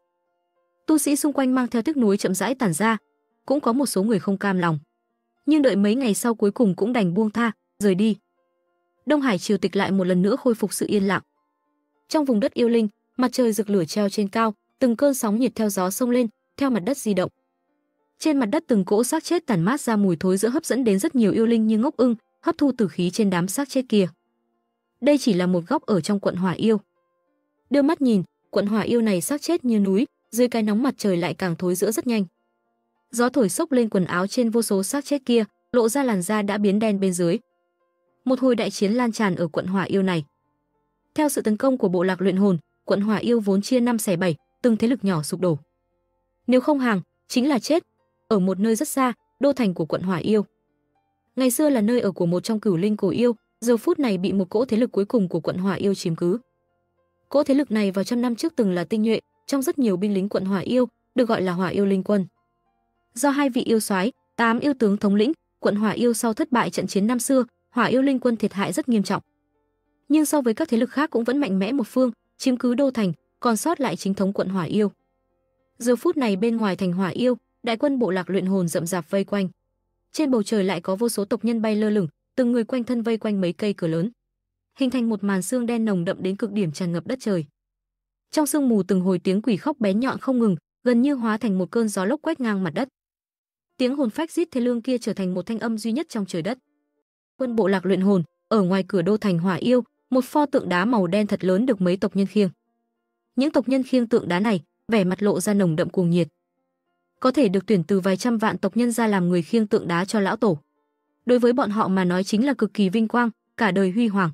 Tu sĩ xung quanh mang theo tiếc nuối chậm rãi tản ra, cũng có một số người không cam lòng, nhưng đợi mấy ngày sau cuối cùng cũng đành buông tha, rời đi. Đông Hải triều tịch lại một lần nữa khôi phục sự yên lặng. Trong vùng đất yêu linh, mặt trời rực lửa treo trên cao, từng cơn sóng nhiệt theo gió xông lên, theo mặt đất di động. Trên mặt đất từng cỗ xác chết tản mát ra mùi thối giữa hấp dẫn đến rất nhiều yêu linh như ngốc ưng, hấp thu tử khí trên đám xác chết kia. Đây chỉ là một góc ở trong quận Hỏa Yêu. Đưa mắt nhìn, quận Hỏa Yêu này xác chết như núi, dưới cái nóng mặt trời lại càng thối rữa rất nhanh. Gió thổi xốc lên quần áo trên vô số xác chết kia, lộ ra làn da đã biến đen bên dưới. Một hồi đại chiến lan tràn ở quận Hỏa Yêu này. Theo sự tấn công của bộ lạc luyện hồn, quận Hỏa Yêu vốn chia 5 xẻ 7, từng thế lực nhỏ sụp đổ. Nếu không hàng, chính là chết. Ở một nơi rất xa, đô thành của quận Hỏa Yêu. Ngày xưa là nơi ở của một trong cửu linh cổ yêu, giờ phút này bị một cỗ thế lực cuối cùng của quận Hỏa Yêu chiếm cứ. Cỗ thế lực này vào trăm năm trước từng là tinh nhuệ trong rất nhiều binh lính quận Hỏa Yêu, được gọi là Hỏa Yêu Linh Quân. Do hai vị yêu soái, 8 yêu tướng thống lĩnh, quận Hỏa Yêu sau thất bại trận chiến năm xưa, Hỏa Yêu Linh Quân thiệt hại rất nghiêm trọng. Nhưng so với các thế lực khác cũng vẫn mạnh mẽ một phương, chiếm cứ đô thành, còn sót lại chính thống quận Hỏa Yêu. Giờ phút này bên ngoài thành Hỏa Yêu, đại quân bộ lạc luyện hồn rậm rạp vây quanh. Trên bầu trời lại có vô số tộc nhân bay lơ lửng, từng người quanh thân vây quanh mấy cây cửa lớn, hình thành một màn sương đen nồng đậm đến cực điểm tràn ngập đất trời. Trong sương mù từng hồi tiếng quỷ khóc bén nhọn không ngừng, gần như hóa thành một cơn gió lốc quét ngang mặt đất. Tiếng hồn phách rít thê lương kia trở thành một thanh âm duy nhất trong trời đất. Quân bộ lạc luyện hồn, ở ngoài cửa đô thành Hỏa Yêu, một pho tượng đá màu đen thật lớn được mấy tộc nhân khiêng. Những tộc nhân khiêng tượng đá này, vẻ mặt lộ ra nồng đậm cuồng nhiệt. Có thể được tuyển từ vài trăm vạn tộc nhân ra làm người khiêng tượng đá cho lão tổ. Đối với bọn họ mà nói chính là cực kỳ vinh quang, cả đời huy hoàng.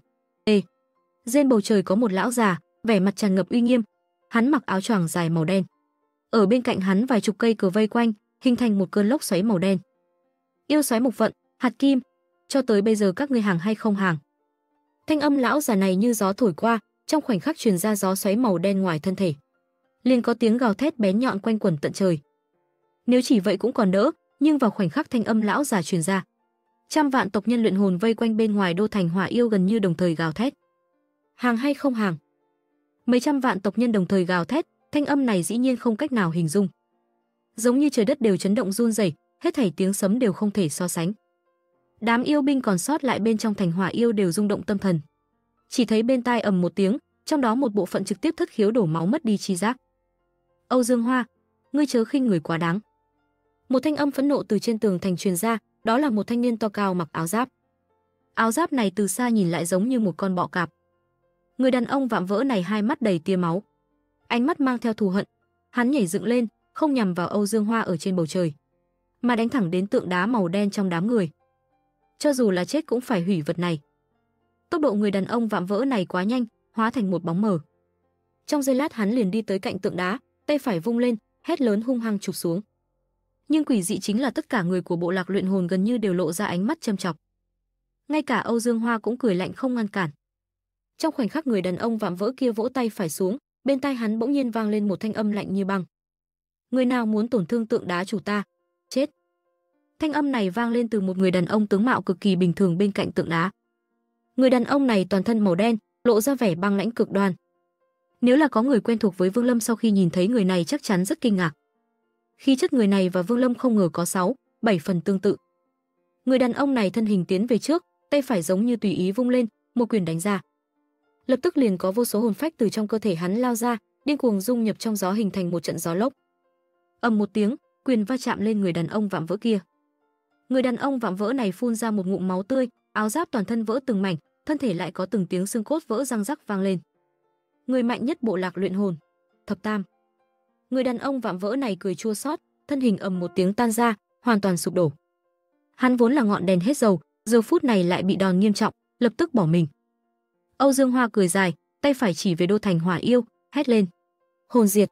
Trên bầu trời có một lão già, vẻ mặt tràn ngập uy nghiêm. Hắn mặc áo choàng dài màu đen. Ở bên cạnh hắn vài chục cây cờ vây quanh, hình thành một cơn lốc xoáy màu đen. Yêu xoáy mộc vận, hạt kim, cho tới bây giờ các ngươi hàng hay không hàng? Thanh âm lão già này như gió thổi qua, trong khoảnh khắc truyền ra gió xoáy màu đen ngoài thân thể. Liền có tiếng gào thét bén nhọn quanh quẩn tận trời. Nếu chỉ vậy cũng còn đỡ, nhưng vào khoảnh khắc thanh âm lão già truyền ra, trăm vạn tộc nhân luyện hồn vây quanh bên ngoài đô thành Hỏa Yêu gần như đồng thời gào thét. Hàng hay không hàng? Mấy trăm vạn tộc nhân đồng thời gào thét, thanh âm này dĩ nhiên không cách nào hình dung. Giống như trời đất đều chấn động run rẩy, hết thảy tiếng sấm đều không thể so sánh. Đám yêu binh còn sót lại bên trong thành Hỏa Yêu đều rung động tâm thần. Chỉ thấy bên tai ầm một tiếng, trong đó một bộ phận trực tiếp thất khiếu đổ máu mất đi chi giác. Âu Dương Hoa, ngươi chớ khinh người quá đáng. Một thanh âm phẫn nộ từ trên tường thành truyền ra, đó là một thanh niên to cao mặc áo giáp. Áo giáp này từ xa nhìn lại giống như một con bọ cạp. Người đàn ông vạm vỡ này hai mắt đầy tia máu, ánh mắt mang theo thù hận. Hắn nhảy dựng lên, không nhằm vào Âu Dương Hoa ở trên bầu trời, mà đánh thẳng đến tượng đá màu đen trong đám người. Cho dù là chết cũng phải hủy vật này. Tốc độ người đàn ông vạm vỡ này quá nhanh, hóa thành một bóng mờ. Trong giây lát hắn liền đi tới cạnh tượng đá, tay phải vung lên, hét lớn hung hăng chụp xuống. Nhưng quỷ dị chính là tất cả người của bộ lạc luyện hồn gần như đều lộ ra ánh mắt châm chọc. Ngay cả Âu Dương Hoa cũng cười lạnh không ngăn cản. Trong khoảnh khắc người đàn ông vạm vỡ kia vỗ tay phải xuống, bên tai hắn bỗng nhiên vang lên một thanh âm lạnh như băng. Người nào muốn tổn thương tượng đá chủ ta, chết. Thanh âm này vang lên từ một người đàn ông tướng mạo cực kỳ bình thường bên cạnh tượng đá. Người đàn ông này toàn thân màu đen, lộ ra vẻ băng lãnh cực đoan. Nếu là có người quen thuộc với Vương Lâm sau khi nhìn thấy người này chắc chắn rất kinh ngạc. Khí chất người này và Vương Lâm không ngờ có 6-7 phần tương tự. Người đàn ông này thân hình tiến về trước, tay phải giống như tùy ý vung lên, một quyền đánh ra. Lập tức liền có vô số hồn phách từ trong cơ thể hắn lao ra, điên cuồng dung nhập trong gió hình thành một trận gió lốc. Ầm một tiếng, quyền va chạm lên người đàn ông vạm vỡ kia. Người đàn ông vạm vỡ này phun ra một ngụm máu tươi, áo giáp toàn thân vỡ từng mảnh, thân thể lại có từng tiếng xương cốt vỡ răng rắc vang lên. Người mạnh nhất bộ lạc luyện hồn, Thập Tam. Người đàn ông vạm vỡ này cười chua xót, thân hình ầm một tiếng tan ra, hoàn toàn sụp đổ. Hắn vốn là ngọn đèn hết dầu, giờ phút này lại bị đòn nghiêm trọng, lập tức bỏ mình. Âu Dương Hoa cười dài, tay phải chỉ về đô thành Hỏa Yêu, hét lên: "Hồn diệt!"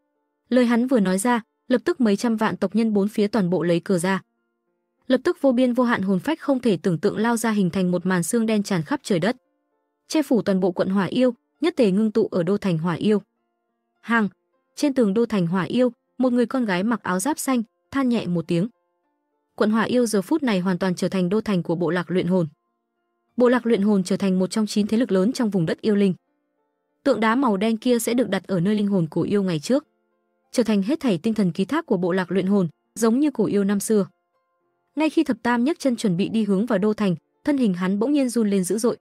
Lời hắn vừa nói ra, lập tức mấy trăm vạn tộc nhân bốn phía toàn bộ lấy cờ ra. Lập tức vô biên vô hạn hồn phách không thể tưởng tượng lao ra hình thành một màn xương đen tràn khắp trời đất, che phủ toàn bộ quận Hỏa Yêu, nhất tề ngưng tụ ở đô thành Hỏa Yêu. Hàng, trên tường đô thành Hỏa Yêu, một người con gái mặc áo giáp xanh than nhẹ một tiếng. Quận Hỏa Yêu giờ phút này hoàn toàn trở thành đô thành của bộ lạc luyện hồn. Bộ lạc luyện hồn trở thành một trong 9 thế lực lớn trong vùng đất yêu linh. Tượng đá màu đen kia sẽ được đặt ở nơi linh hồn cổ yêu ngày trước, trở thành hết thảy tinh thần ký thác của bộ lạc luyện hồn, giống như cổ yêu năm xưa. Ngay khi Thập Tam nhấc chân chuẩn bị đi hướng vào đô thành, thân hình hắn bỗng nhiên run lên dữ dội.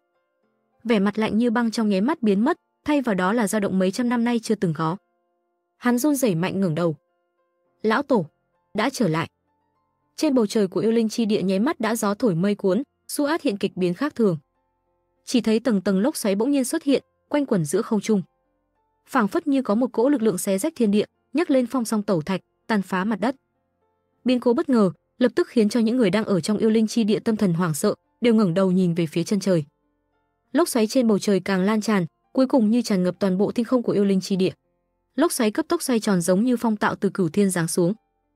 Vẻ mặt lạnh như băng trong nháy mắt biến mất, thay vào đó là dao động mấy trăm năm nay chưa từng có. Hắn run rẩy mạnh ngẩng đầu. Lão tổ đã trở lại. Trên bầu trời của yêu linh chi địa nháy mắt đã gió thổi mây cuốn, xu át hiện kịch biến khác thường. Chỉ thấy tầng tầng lốc xoáy bỗng nhiên xuất hiện, quanh quẩn giữa không trung. Phảng phất như có một cỗ lực lượng xé rách thiên địa, nhấc lên phong song tẩu thạch, tàn phá mặt đất. Biến cố bất ngờ, lập tức khiến cho những người đang ở trong yêu linh chi địa tâm thần hoảng sợ, đều ngẩng đầu nhìn về phía chân trời. Lốc xoáy trên bầu trời càng lan tràn, cuối cùng như tràn ngập toàn bộ thiên không của yêu linh chi địa. Lốc xoáy cấp tốc xoay tròn giống như phong tạo từ cửu thiên giáng xuống.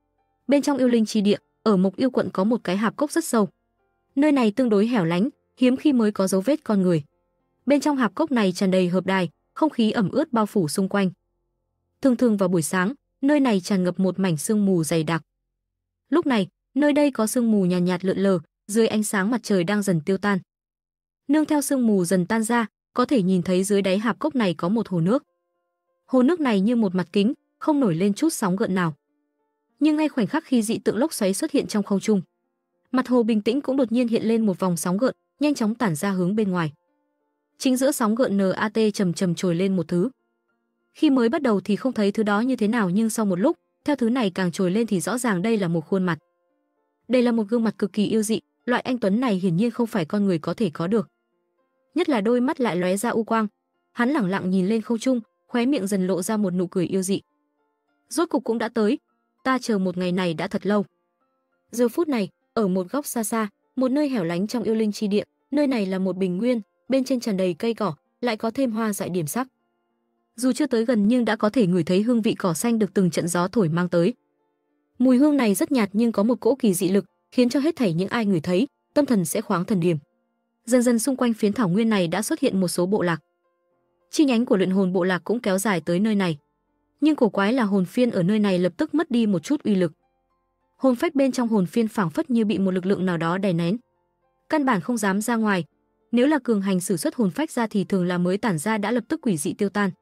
Bên trong yêu linh chi địa, ở Mộc Yêu quận có một cái hạp cốc rất sâu. Nơi này tương đối hẻo lánh, hiếm khi mới có dấu vết con người. Bên trong hạp cốc này tràn đầy hợp đài, không khí ẩm ướt bao phủ xung quanh. Thường thường vào buổi sáng, nơi này tràn ngập một mảnh sương mù dày đặc. Lúc này, nơi đây có sương mù nhàn nhạt lượn lờ, dưới ánh sáng mặt trời đang dần tiêu tan. Nương theo sương mù dần tan ra, có thể nhìn thấy dưới đáy hạp cốc này có một hồ nước. Hồ nước này như một mặt kính, không nổi lên chút sóng gợn nào. Nhưng ngay khoảnh khắc khi dị tượng lốc xoáy xuất hiện trong không trung, mặt hồ bình tĩnh cũng đột nhiên hiện lên một vòng sóng gợn, nhanh chóng tản ra hướng bên ngoài. Chính giữa sóng gợn NAT chầm chầm trồi lên một thứ. Khi mới bắt đầu thì không thấy thứ đó như thế nào, nhưng sau một lúc, theo thứ này càng trồi lên thì rõ ràng đây là một khuôn mặt. Đây là một gương mặt cực kỳ yêu dị, loại anh tuấn này hiển nhiên không phải con người có thể có được. Nhất là đôi mắt lại lóe ra u quang. Hắn lẳng lặng nhìn lên không trung, khóe miệng dần lộ ra một nụ cười yêu dị. Rốt cục cũng đã tới, ta chờ một ngày này đã thật lâu. Giờ phút này, ở một góc xa xa, một nơi hẻo lánh trong yêu linh chi địa, nơi này là một bình nguyên, bên trên tràn đầy cây cỏ, lại có thêm hoa dại điểm sắc. Dù chưa tới gần nhưng đã có thể ngửi thấy hương vị cỏ xanh được từng trận gió thổi mang tới. Mùi hương này rất nhạt nhưng có một cỗ kỳ dị lực, khiến cho hết thảy những ai ngửi thấy, tâm thần sẽ khoáng thần điểm. Dần dần xung quanh phiến thảo nguyên này đã xuất hiện một số bộ lạc. Chi nhánh của luyện hồn bộ lạc cũng kéo dài tới nơi này. Nhưng cổ quái là hồn phiên ở nơi này lập tức mất đi một chút uy lực. Hồn phách bên trong hồn phiên phảng phất như bị một lực lượng nào đó đè nén, căn bản không dám ra ngoài. Nếu là cường hành sử xuất hồn phách ra thì thường là mới tản ra đã lập tức quỷ dị tiêu tan.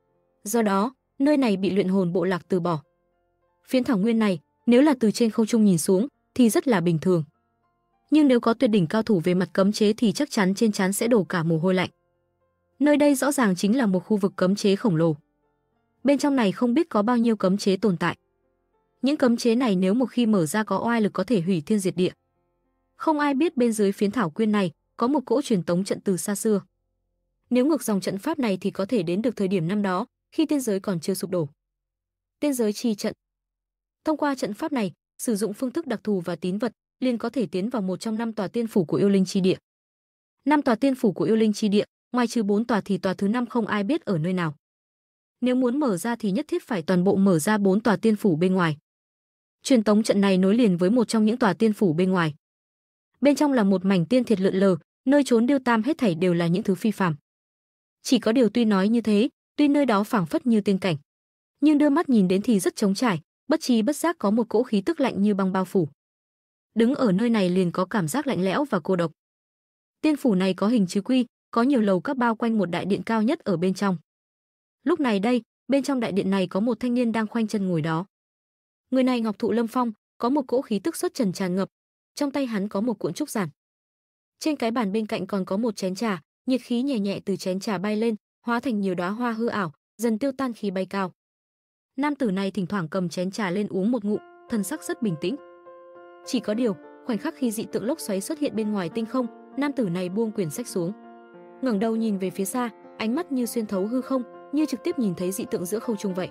Do đó, nơi này bị luyện hồn bộ lạc từ bỏ. Phiến thảo nguyên này, nếu là từ trên không trung nhìn xuống thì rất là bình thường. Nhưng nếu có tuyệt đỉnh cao thủ về mặt cấm chế thì chắc chắn trên trán sẽ đổ cả mồ hôi lạnh. Nơi đây rõ ràng chính là một khu vực cấm chế khổng lồ. Bên trong này không biết có bao nhiêu cấm chế tồn tại. Những cấm chế này nếu một khi mở ra có oai lực có thể hủy thiên diệt địa. Không ai biết bên dưới phiến thảo nguyên này có một cỗ truyền tống trận từ xa xưa. Nếu ngược dòng trận pháp này thì có thể đến được thời điểm năm đó, khi tiên giới còn chưa sụp đổ. Tiên giới chi trận. Thông qua trận pháp này, sử dụng phương thức đặc thù và tín vật, liền có thể tiến vào một trong 5 tòa tiên phủ của yêu linh chi địa. 5 tòa tiên phủ của yêu linh chi địa, ngoài trừ 4 tòa thì tòa thứ 5 không ai biết ở nơi nào. Nếu muốn mở ra thì nhất thiết phải toàn bộ mở ra 4 tòa tiên phủ bên ngoài. Truyền tống trận này nối liền với một trong những tòa tiên phủ bên ngoài. Bên trong là một mảnh tiên thiệt lượn lờ, nơi trốn điêu tam hết thảy đều là những thứ phi phàm. Chỉ có điều tuy nói như thế, tuy nơi đó phảng phất như tiên cảnh, nhưng đưa mắt nhìn đến thì rất trống trải, bất trí bất giác có một cỗ khí tức lạnh như băng bao phủ. Đứng ở nơi này liền có cảm giác lạnh lẽo và cô độc. Tiên phủ này có hình chữ quy, có nhiều lầu các bao quanh một đại điện cao nhất ở bên trong. Lúc này đây, bên trong đại điện này có một thanh niên đang khoanh chân ngồi đó. Người này ngọc thụ lâm phong, có một cỗ khí tức xuất trần tràn ngập. Trong tay hắn có một cuộn trúc giản. Trên cái bàn bên cạnh còn có một chén trà, nhiệt khí nhẹ nhẹ từ chén trà bay lên, hóa thành nhiều đóa hoa hư ảo, dần tiêu tan khi bay cao. Nam tử này thỉnh thoảng cầm chén trà lên uống một ngụm, thần sắc rất bình tĩnh. Chỉ có điều, khoảnh khắc khi dị tượng lốc xoáy xuất hiện bên ngoài tinh không, nam tử này buông quyển sách xuống, ngẩng đầu nhìn về phía xa, ánh mắt như xuyên thấu hư không, như trực tiếp nhìn thấy dị tượng giữa không trung vậy.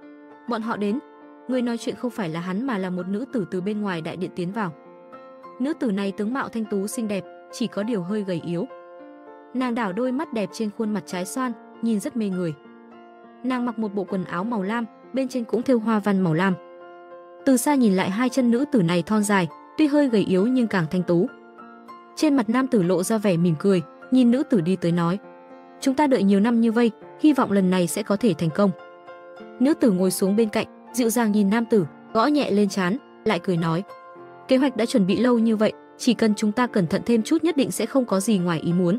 Bọn họ đến, người nói chuyện không phải là hắn mà là một nữ tử từ bên ngoài đại điện tiến vào. Nữ tử này tướng mạo thanh tú xinh đẹp, chỉ có điều hơi gầy yếu. Nàng đảo đôi mắt đẹp trên khuôn mặt trái xoan, nhìn rất mê người. Nàng mặc một bộ quần áo màu lam, bên trên cũng thêu hoa văn màu lam. Từ xa nhìn lại hai chân nữ tử này thon dài, tuy hơi gầy yếu nhưng càng thanh tú. Trên mặt nam tử lộ ra vẻ mỉm cười, nhìn nữ tử đi tới nói: "Chúng ta đợi nhiều năm như vây, hy vọng lần này sẽ có thể thành công." Nữ tử ngồi xuống bên cạnh, dịu dàng nhìn nam tử, gõ nhẹ lên trán, lại cười nói: "Kế hoạch đã chuẩn bị lâu như vậy, chỉ cần chúng ta cẩn thận thêm chút nhất định sẽ không có gì ngoài ý muốn."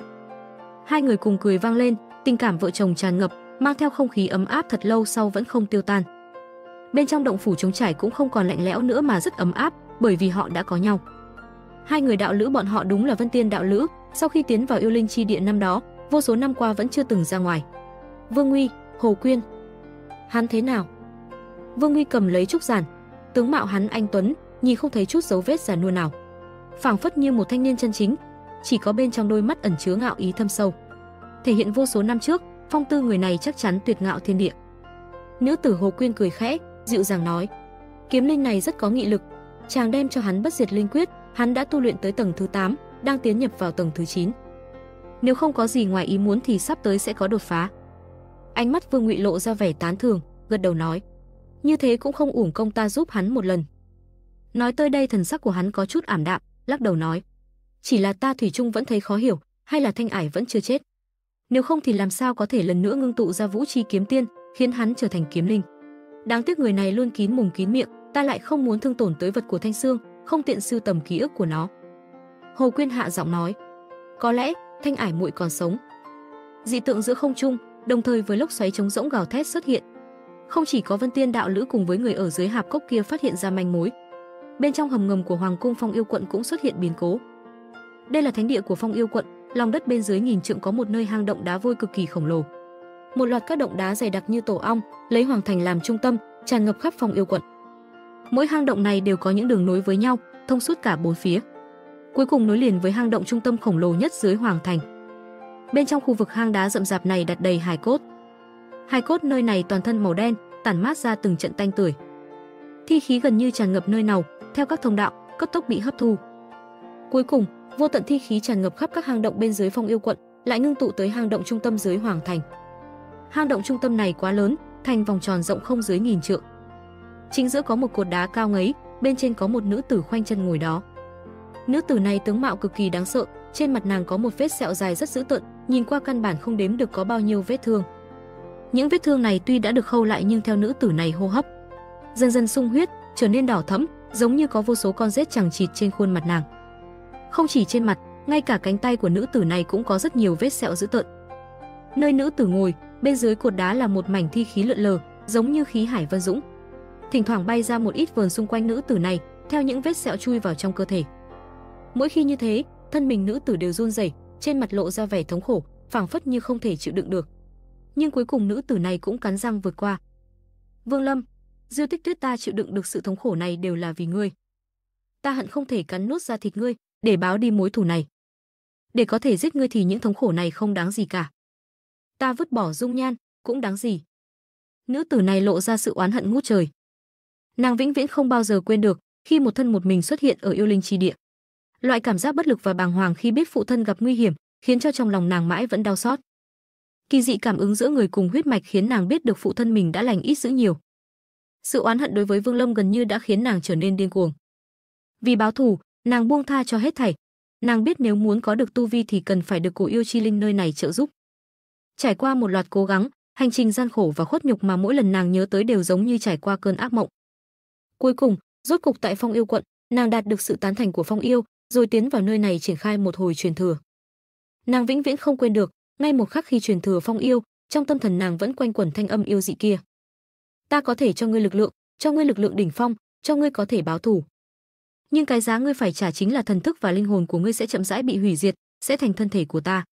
Hai người cùng cười vang lên, tình cảm vợ chồng tràn ngập, mang theo không khí ấm áp thật lâu sau vẫn không tiêu tan. Bên trong động phủ trống trải cũng không còn lạnh lẽo nữa mà rất ấm áp, bởi vì họ đã có nhau. Hai người đạo lữ bọn họ đúng là Vân Tiên đạo lữ, sau khi tiến vào yêu linh chi địa năm đó, vô số năm qua vẫn chưa từng ra ngoài. Vương Nguy, Hồ Quyên. Hắn thế nào? Vương Nguy cầm lấy trúc giản, tướng mạo hắn anh tuấn, nhìn không thấy chút dấu vết già nua nào, phảng phất như một thanh niên chân chính, chỉ có bên trong đôi mắt ẩn chứa ngạo ý thâm sâu, thể hiện vô số năm trước, phong tư người này chắc chắn tuyệt ngạo thiên địa. Nữ tử Hồ Quyên cười khẽ, dịu dàng nói: "Kiếm linh này rất có nghị lực, chàng đem cho hắn bất diệt linh quyết, hắn đã tu luyện tới tầng thứ 8, đang tiến nhập vào tầng thứ 9. Nếu không có gì ngoài ý muốn thì sắp tới sẽ có đột phá." Ánh mắt Vương Ngụy lộ ra vẻ tán thưởng, gật đầu nói: "Như thế cũng không uổng công ta giúp hắn một lần." Nói tới đây thần sắc của hắn có chút ảm đạm, lắc đầu nói: "Chỉ là ta thủy chung vẫn thấy khó hiểu, hay là Thanh Ải vẫn chưa chết? Nếu không thì làm sao có thể lần nữa ngưng tụ ra Vũ Chi kiếm tiên, khiến hắn trở thành kiếm linh? Đáng tiếc người này luôn kín mồm kín miệng, ta lại không muốn thương tổn tới vật của Thanh Xương, không tiện sưu tầm ký ức của nó." Hồ Quyên hạ giọng nói: "Có lẽ Thanh Ải muội còn sống." Dị tượng giữa không trung, đồng thời với lốc xoáy trống rỗng gào thét xuất hiện. Không chỉ có Vân Tiên đạo lữ cùng với người ở dưới hạp cốc kia phát hiện ra manh mối, bên trong hầm ngầm của Hoàng cung Phong Yêu quận cũng xuất hiện biến cố. Đây là thánh địa của Phong Yêu quận, lòng đất bên dưới nghìn trượng có một nơi hang động đá vôi cực kỳ khổng lồ. một loạt các động đá dày đặc như tổ ong, lấy hoàng thành làm trung tâm, tràn ngập khắp Phong Yêu quận. Mỗi hang động này đều có những đường nối với nhau, thông suốt cả bốn phía. Cuối cùng nối liền với hang động trung tâm khổng lồ nhất dưới hoàng thành. Bên trong khu vực hang đá rậm rạp này đặt đầy hài cốt. Hài cốt nơi này toàn thân màu đen, tản mát ra từng trận tanh tưởi. Thi khí gần như tràn ngập nơi nào, theo các thông đạo, cấp tốc bị hấp thu. Cuối cùng, vô tận thi khí tràn ngập khắp các hang động bên dưới Phong Yêu quận, lại ngưng tụ tới hang động trung tâm dưới hoàng thành. Hang động trung tâm này quá lớn, thành vòng tròn rộng không dưới 1000 trượng. Chính giữa có một cột đá cao ngấy, bên trên có một nữ tử khoanh chân ngồi đó. Nữ tử này tướng mạo cực kỳ đáng sợ, trên mặt nàng có một vết sẹo dài rất dữ tợn, nhìn qua căn bản không đếm được có bao nhiêu vết thương. Những vết thương này tuy đã được khâu lại nhưng theo nữ tử này hô hấp, dần dần sung huyết, trở nên đỏ thẫm, giống như có vô số con rết chằng chịt trên khuôn mặt nàng. Không chỉ trên mặt, ngay cả cánh tay của nữ tử này cũng có rất nhiều vết sẹo dữ tợn. Nơi nữ tử ngồi, bên dưới cột đá là một mảnh thi khí lượn lờ, giống như khí hải vân dũng. Thỉnh thoảng bay ra một ít vờn xung quanh nữ tử này, theo những vết sẹo chui vào trong cơ thể. Mỗi khi như thế, thân mình nữ tử đều run rẩy, trên mặt lộ ra vẻ thống khổ, phảng phất như không thể chịu đựng được. Nhưng cuối cùng nữ tử này cũng cắn răng vượt qua. Vương Lâm, Diêu Tích Tuyết, ta chịu đựng được sự thống khổ này đều là vì ngươi. Ta hận không thể cắn nuốt ra thịt ngươi để báo đi mối thù này. Để có thể giết ngươi thì những thống khổ này không đáng gì cả. Ta vứt bỏ dung nhan cũng đáng gì. Nữ tử này lộ ra sự oán hận ngút trời. Nàng vĩnh viễn không bao giờ quên được khi một thân một mình xuất hiện ở yêu linh chi địa. Loại cảm giác bất lực và bàng hoàng khi biết phụ thân gặp nguy hiểm khiến cho trong lòng nàng mãi vẫn đau xót. Kỳ dị cảm ứng giữa người cùng huyết mạch khiến nàng biết được phụ thân mình đã lành ít dữ nhiều. Sự oán hận đối với Vương Lâm gần như đã khiến nàng trở nên điên cuồng. Vì báo thù, nàng buông tha cho hết thảy. Nàng biết nếu muốn có được tu vi thì cần phải được cổ yêu chi linh nơi này trợ giúp. Trải qua một loạt cố gắng, hành trình gian khổ và khuất nhục mà mỗi lần nàng nhớ tới đều giống như trải qua cơn ác mộng. Cuối cùng, rốt cục tại Phong Yêu quận, nàng đạt được sự tán thành của Phong Yêu, rồi tiến vào nơi này triển khai một hồi truyền thừa. Nàng vĩnh viễn không quên được, ngay một khắc khi truyền thừa Phong Yêu, trong tâm thần nàng vẫn quanh quẩn thanh âm yêu dị kia. Ta có thể cho ngươi lực lượng đỉnh phong, cho ngươi có thể báo thù. Nhưng cái giá ngươi phải trả chính là thần thức và linh hồn của ngươi sẽ chậm rãi bị hủy diệt, sẽ thành thân thể của ta.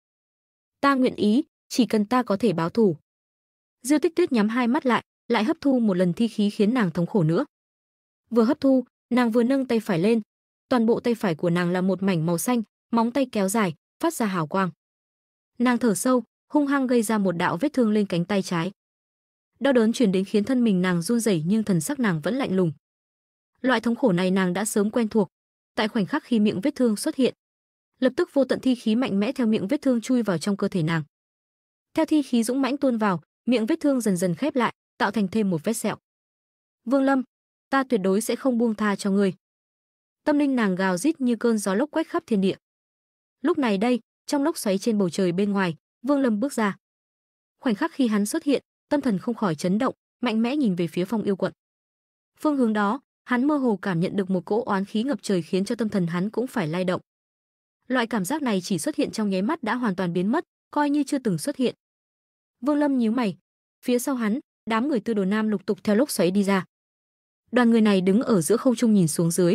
Ta nguyện ý, chỉ cần ta có thể báo thù. Diêu Tích Tuyết nhắm hai mắt lại hấp thu một lần thi khí khiến nàng thống khổ nữa. Vừa hấp thu, nàng vừa nâng tay phải lên, toàn bộ tay phải của nàng là một mảnh màu xanh, móng tay kéo dài, phát ra hào quang. Nàng thở sâu, hung hăng gây ra một đạo vết thương lên cánh tay trái. Đau đớn truyền đến khiến thân mình nàng run rẩy nhưng thần sắc nàng vẫn lạnh lùng. Loại thống khổ này nàng đã sớm quen thuộc. Tại khoảnh khắc khi miệng vết thương xuất hiện, lập tức vô tận thi khí mạnh mẽ theo miệng vết thương chui vào trong cơ thể nàng. Theo thi khí dũng mãnh tuôn vào, miệng vết thương dần dần khép lại, tạo thành thêm một vết sẹo. Vương Lâm, ta tuyệt đối sẽ không buông tha cho ngươi. Tâm linh nàng gào rít như cơn gió lốc quét khắp thiên địa. Lúc này đây, trong lốc xoáy trên bầu trời bên ngoài, Vương Lâm bước ra. Khoảnh khắc khi hắn xuất hiện, tâm thần không khỏi chấn động, mạnh mẽ nhìn về phía Phong Yêu quận. Phương hướng đó, hắn mơ hồ cảm nhận được một cỗ oán khí ngập trời khiến cho tâm thần hắn cũng phải lay động. Loại cảm giác này chỉ xuất hiện trong nháy mắt đã hoàn toàn biến mất, coi như chưa từng xuất hiện. Vương Lâm nhíu mày, phía sau hắn, đám người Tư Đồ Nam lục tục theo lốc xoáy đi ra. Đoàn người này đứng ở giữa không trung nhìn xuống dưới.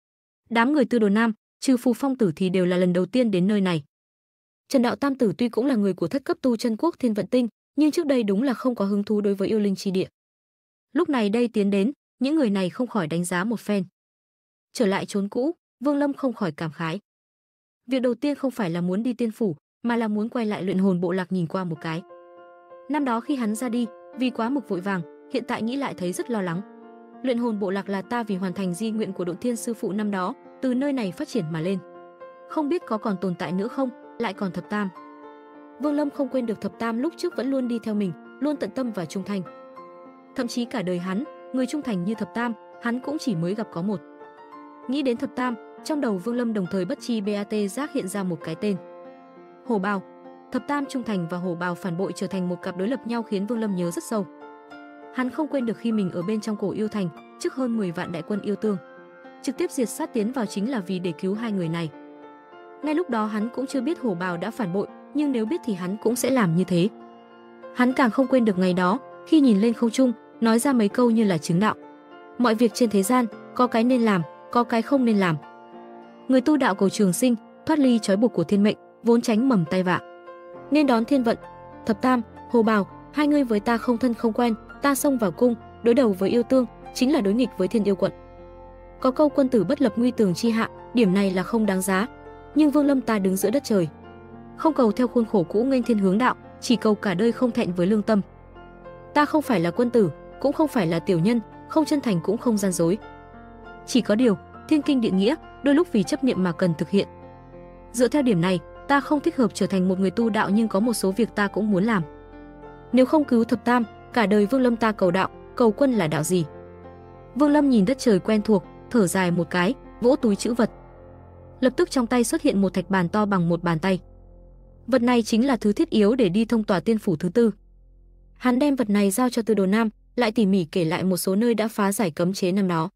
Đám người Tư Đồ Nam, trừ Phù Phong Tử thì đều là lần đầu tiên đến nơi này. Trần Đạo Tam Tử tuy cũng là người của thất cấp tu chân quốc Thiên Vận Tinh, nhưng trước đây đúng là không có hứng thú đối với yêu linh chi địa. Lúc này đây tiến đến, những người này không khỏi đánh giá một phen. Trở lại chốn cũ, Vương Lâm không khỏi cảm khái. Việc đầu tiên không phải là muốn đi tiên phủ, mà là muốn quay lại luyện hồn bộ lạc nhìn qua một cái. Năm đó khi hắn ra đi, vì quá mực vội vàng, hiện tại nghĩ lại thấy rất lo lắng. Luyện hồn bộ lạc là ta vì hoàn thành di nguyện của Độn Thiên sư phụ năm đó, từ nơi này phát triển mà lên. Không biết có còn tồn tại nữa không, lại còn Thập Tam. Vương Lâm không quên được Thập Tam lúc trước vẫn luôn đi theo mình, luôn tận tâm và trung thành. Thậm chí cả đời hắn, người trung thành như Thập Tam, hắn cũng chỉ mới gặp có một. Nghĩ đến Thập Tam, trong đầu Vương Lâm đồng thời bất chi giác hiện ra một cái tên. Hổ Bào. Thập Tam trung thành và Hổ Bào phản bội trở thành một cặp đối lập nhau khiến Vương Lâm nhớ rất sâu. Hắn không quên được khi mình ở bên trong cổ yêu thành, trước hơn 10 vạn đại quân yêu tương, trực tiếp diệt sát tiến vào chính là vì để cứu hai người này. Ngay lúc đó hắn cũng chưa biết Hổ Bào đã phản bội, nhưng nếu biết thì hắn cũng sẽ làm như thế. Hắn càng không quên được ngày đó, khi nhìn lên không trung, nói ra mấy câu như là chứng đạo. Mọi việc trên thế gian, có cái nên làm, có cái không nên làm. Người tu đạo cầu trường sinh, thoát ly trói buộc của thiên mệnh, vốn tránh mầm tai vạ. Nên đón thiên vận, Thập Tam, Hổ Bào, Hai ngươi với ta không thân không quen, ta xông vào cung, đối đầu với yêu tương, chính là đối nghịch với Thiên Yêu quận. Có câu quân tử bất lập nguy tường chi hạ, điểm này là không đáng giá. Nhưng Vương Lâm ta đứng giữa đất trời, không cầu theo khuôn khổ cũ nghênh thiên hướng đạo, chỉ cầu cả đời không thẹn với lương tâm. Ta không phải là quân tử, cũng không phải là tiểu nhân, không chân thành cũng không gian dối. Chỉ có điều, thiên kinh địa nghĩa, đôi lúc vì chấp niệm mà cần thực hiện. Dựa theo điểm này, ta không thích hợp trở thành một người tu đạo, nhưng có một số việc ta cũng muốn làm. Nếu không cứu thập tam, cả đời Vương Lâm ta cầu đạo, cầu quân là đạo gì? Vương Lâm nhìn đất trời quen thuộc, thở dài một cái, vỗ túi trữ vật. Lập tức trong tay xuất hiện một thạch bàn to bằng một bàn tay. Vật này chính là thứ thiết yếu để đi thông tòa tiên phủ thứ tư. Hắn đem vật này giao cho Tư Đồ Nam, lại tỉ mỉ kể lại một số nơi đã phá giải cấm chế năm đó.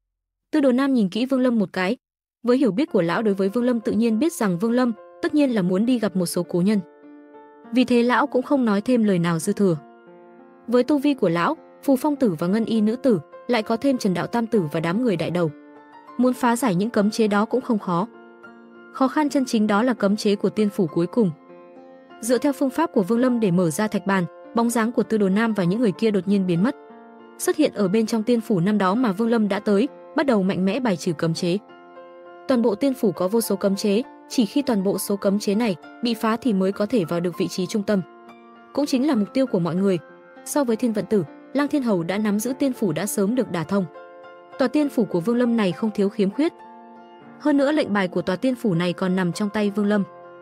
Tư Đồ Nam nhìn kỹ Vương Lâm một cái, với hiểu biết của lão đối với Vương Lâm tự nhiên biết rằng Vương Lâm tất nhiên là muốn đi gặp một số cố nhân. Vì thế lão cũng không nói thêm lời nào dư thừa. Với tu vi của lão, Phù Phong tử và Ngân Y nữ tử, lại có thêm Trần Đạo Tam tử và đám người đại đầu, muốn phá giải những cấm chế đó cũng không khó. Khó khăn chân chính đó là cấm chế của tiên phủ cuối cùng. Dựa theo phương pháp của Vương Lâm để mở ra thạch bàn, bóng dáng của Tư Đồ Nam và những người kia đột nhiên biến mất, xuất hiện ở bên trong tiên phủ năm đó mà Vương Lâm đã tới, bắt đầu mạnh mẽ bài trừ cấm chế. Toàn bộ tiên phủ có vô số cấm chế, chỉ khi toàn bộ số cấm chế này bị phá thì mới có thể vào được vị trí trung tâm, cũng chính là mục tiêu của mọi người. So với Thiên Vận Tử, Lăng Thiên Hầu đã nắm giữ tiên phủ đã sớm được đả thông. Tòa tiên phủ của Vương Lâm này không thiếu khiếm khuyết. Hơn nữa lệnh bài của tòa tiên phủ này còn nằm trong tay Vương Lâm.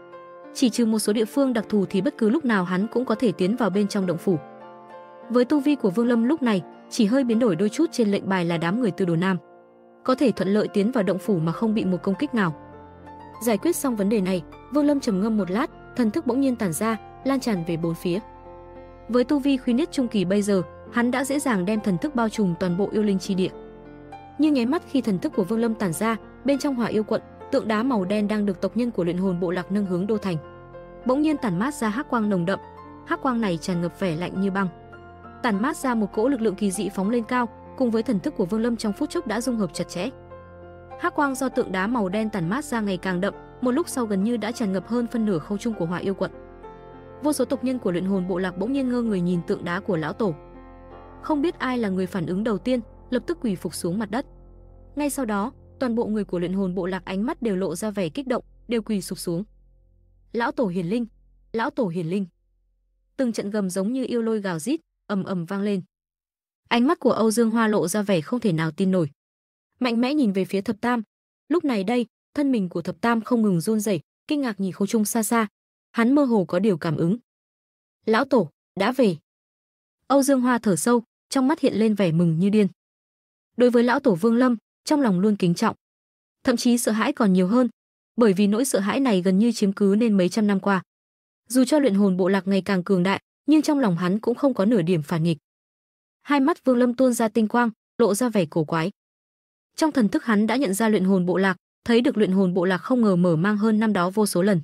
Chỉ trừ một số địa phương đặc thù thì bất cứ lúc nào hắn cũng có thể tiến vào bên trong động phủ. Với tu vi của Vương Lâm lúc này, chỉ hơi biến đổi đôi chút trên lệnh bài là đám người Tư Đồ Nam có thể thuận lợi tiến vào động phủ mà không bị một công kích nào. Giải quyết xong vấn đề này, Vương Lâm trầm ngâm một lát, thần thức bỗng nhiên tản ra, lan tràn về bốn phía. Với tu vi khuyên niết trung kỳ bây giờ, hắn đã dễ dàng đem thần thức bao trùm toàn bộ yêu linh chi địa. Nhưng nháy mắt khi thần thức của Vương Lâm tản ra, bên trong Hỏa Yêu quận, tượng đá màu đen đang được tộc nhân của luyện hồn bộ lạc nâng hướng đô thành, bỗng nhiên tản mát ra hắc quang nồng đậm. Hắc quang này tràn ngập vẻ lạnh như băng, tản mát ra một cỗ lực lượng kỳ dị phóng lên cao, cùng với thần thức của Vương Lâm trong phút chốc đã dung hợp chặt chẽ. Hắc quang do tượng đá màu đen tản mát ra ngày càng đậm, một lúc sau gần như đã tràn ngập hơn phân nửa không trung của Hỏa Yêu quận. Vô số tộc nhân của luyện hồn bộ lạc bỗng nhiên ngơ người nhìn tượng đá của lão tổ. Không biết ai là người phản ứng đầu tiên, lập tức quỳ phục xuống mặt đất. Ngay sau đó, toàn bộ người của luyện hồn bộ lạc ánh mắt đều lộ ra vẻ kích động, đều quỳ sụp xuống. Lão tổ hiển linh, lão tổ hiển linh. Từng trận gầm giống như yêu lôi gào rít, ầm ầm vang lên. Ánh mắt của Âu Dương Hoa lộ ra vẻ không thể nào tin nổi, mạnh mẽ nhìn về phía Thập Tam. Lúc này đây, thân mình của Thập Tam không ngừng run rẩy, kinh ngạc nhìn không trung xa xa. Hắn mơ hồ có điều cảm ứng. Lão tổ đã về. Âu Dương Hoa thở sâu, trong mắt hiện lên vẻ mừng như điên. Đối với lão tổ Vương Lâm, trong lòng luôn kính trọng, thậm chí sợ hãi còn nhiều hơn, bởi vì nỗi sợ hãi này gần như chiếm cứ nên mấy trăm năm qua. Dù cho luyện hồn bộ lạc ngày càng cường đại, nhưng trong lòng hắn cũng không có nửa điểm phản nghịch. Hai mắt Vương Lâm tuôn ra tinh quang, lộ ra vẻ cổ quái. Trong thần thức hắn đã nhận ra luyện hồn bộ lạc, thấy được luyện hồn bộ lạc không ngờ mở mang hơn năm đó vô số lần.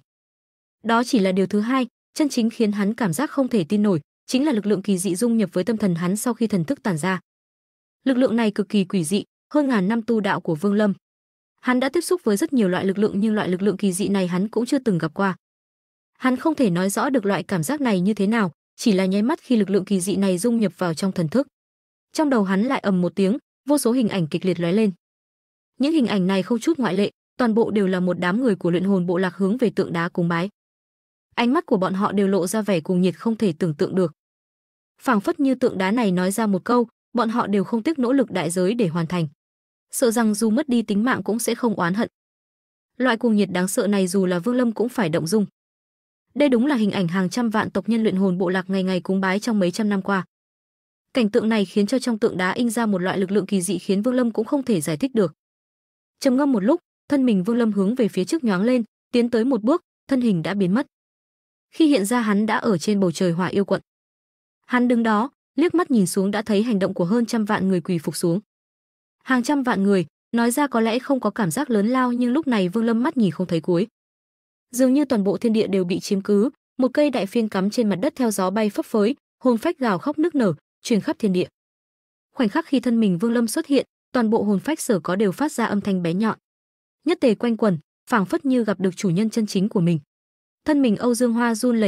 Đó chỉ là điều thứ hai, chân chính khiến hắn cảm giác không thể tin nổi, chính là lực lượng kỳ dị dung nhập với tâm thần hắn sau khi thần thức tản ra. Lực lượng này cực kỳ quỷ dị, hơn ngàn năm tu đạo của Vương Lâm, hắn đã tiếp xúc với rất nhiều loại lực lượng, nhưng loại lực lượng kỳ dị này hắn cũng chưa từng gặp qua. Hắn không thể nói rõ được loại cảm giác này như thế nào, chỉ là nháy mắt khi lực lượng kỳ dị này dung nhập vào trong thần thức, trong đầu hắn lại ầm một tiếng, vô số hình ảnh kịch liệt lóe lên. Những hình ảnh này không chút ngoại lệ, toàn bộ đều là một đám người của luyện hồn bộ lạc hướng về tượng đá cúng bái. Ánh mắt của bọn họ đều lộ ra vẻ cuồng nhiệt không thể tưởng tượng được. Phảng phất như tượng đá này nói ra một câu, bọn họ đều không tiếc nỗ lực đại giới để hoàn thành, sợ rằng dù mất đi tính mạng cũng sẽ không oán hận. Loại cuồng nhiệt đáng sợ này dù là Vương Lâm cũng phải động dung. Đây đúng là hình ảnh hàng trăm vạn tộc nhân luyện hồn bộ lạc ngày ngày cúng bái trong mấy trăm năm qua. Cảnh tượng này khiến cho trong tượng đá in ra một loại lực lượng kỳ dị khiến Vương Lâm cũng không thể giải thích được. Trầm ngâm một lúc, thân mình Vương Lâm hướng về phía trước nhoáng lên, tiến tới một bước, thân hình đã biến mất. Khi hiện ra hắn đã ở trên bầu trời Hỏa Yêu quận. Hắn đứng đó, liếc mắt nhìn xuống đã thấy hành động của hơn trăm vạn người quỳ phục xuống. Hàng trăm vạn người, nói ra có lẽ không có cảm giác lớn lao, nhưng lúc này Vương Lâm mắt nhìn không thấy cuối. Dường như toàn bộ thiên địa đều bị chiếm cứ, một cây đại phiên cắm trên mặt đất theo gió bay phấp phới, hồn phách gào khóc nức nở, truyền khắp thiên địa. Khoảnh khắc khi thân mình Vương Lâm xuất hiện, toàn bộ hồn phách sở có đều phát ra âm thanh bé nhọn, nhất tề quanh quẩn, phảng phất như gặp được chủ nhân chân chính của mình. Thân mình Âu Dương Hoa run lẩy bẩy,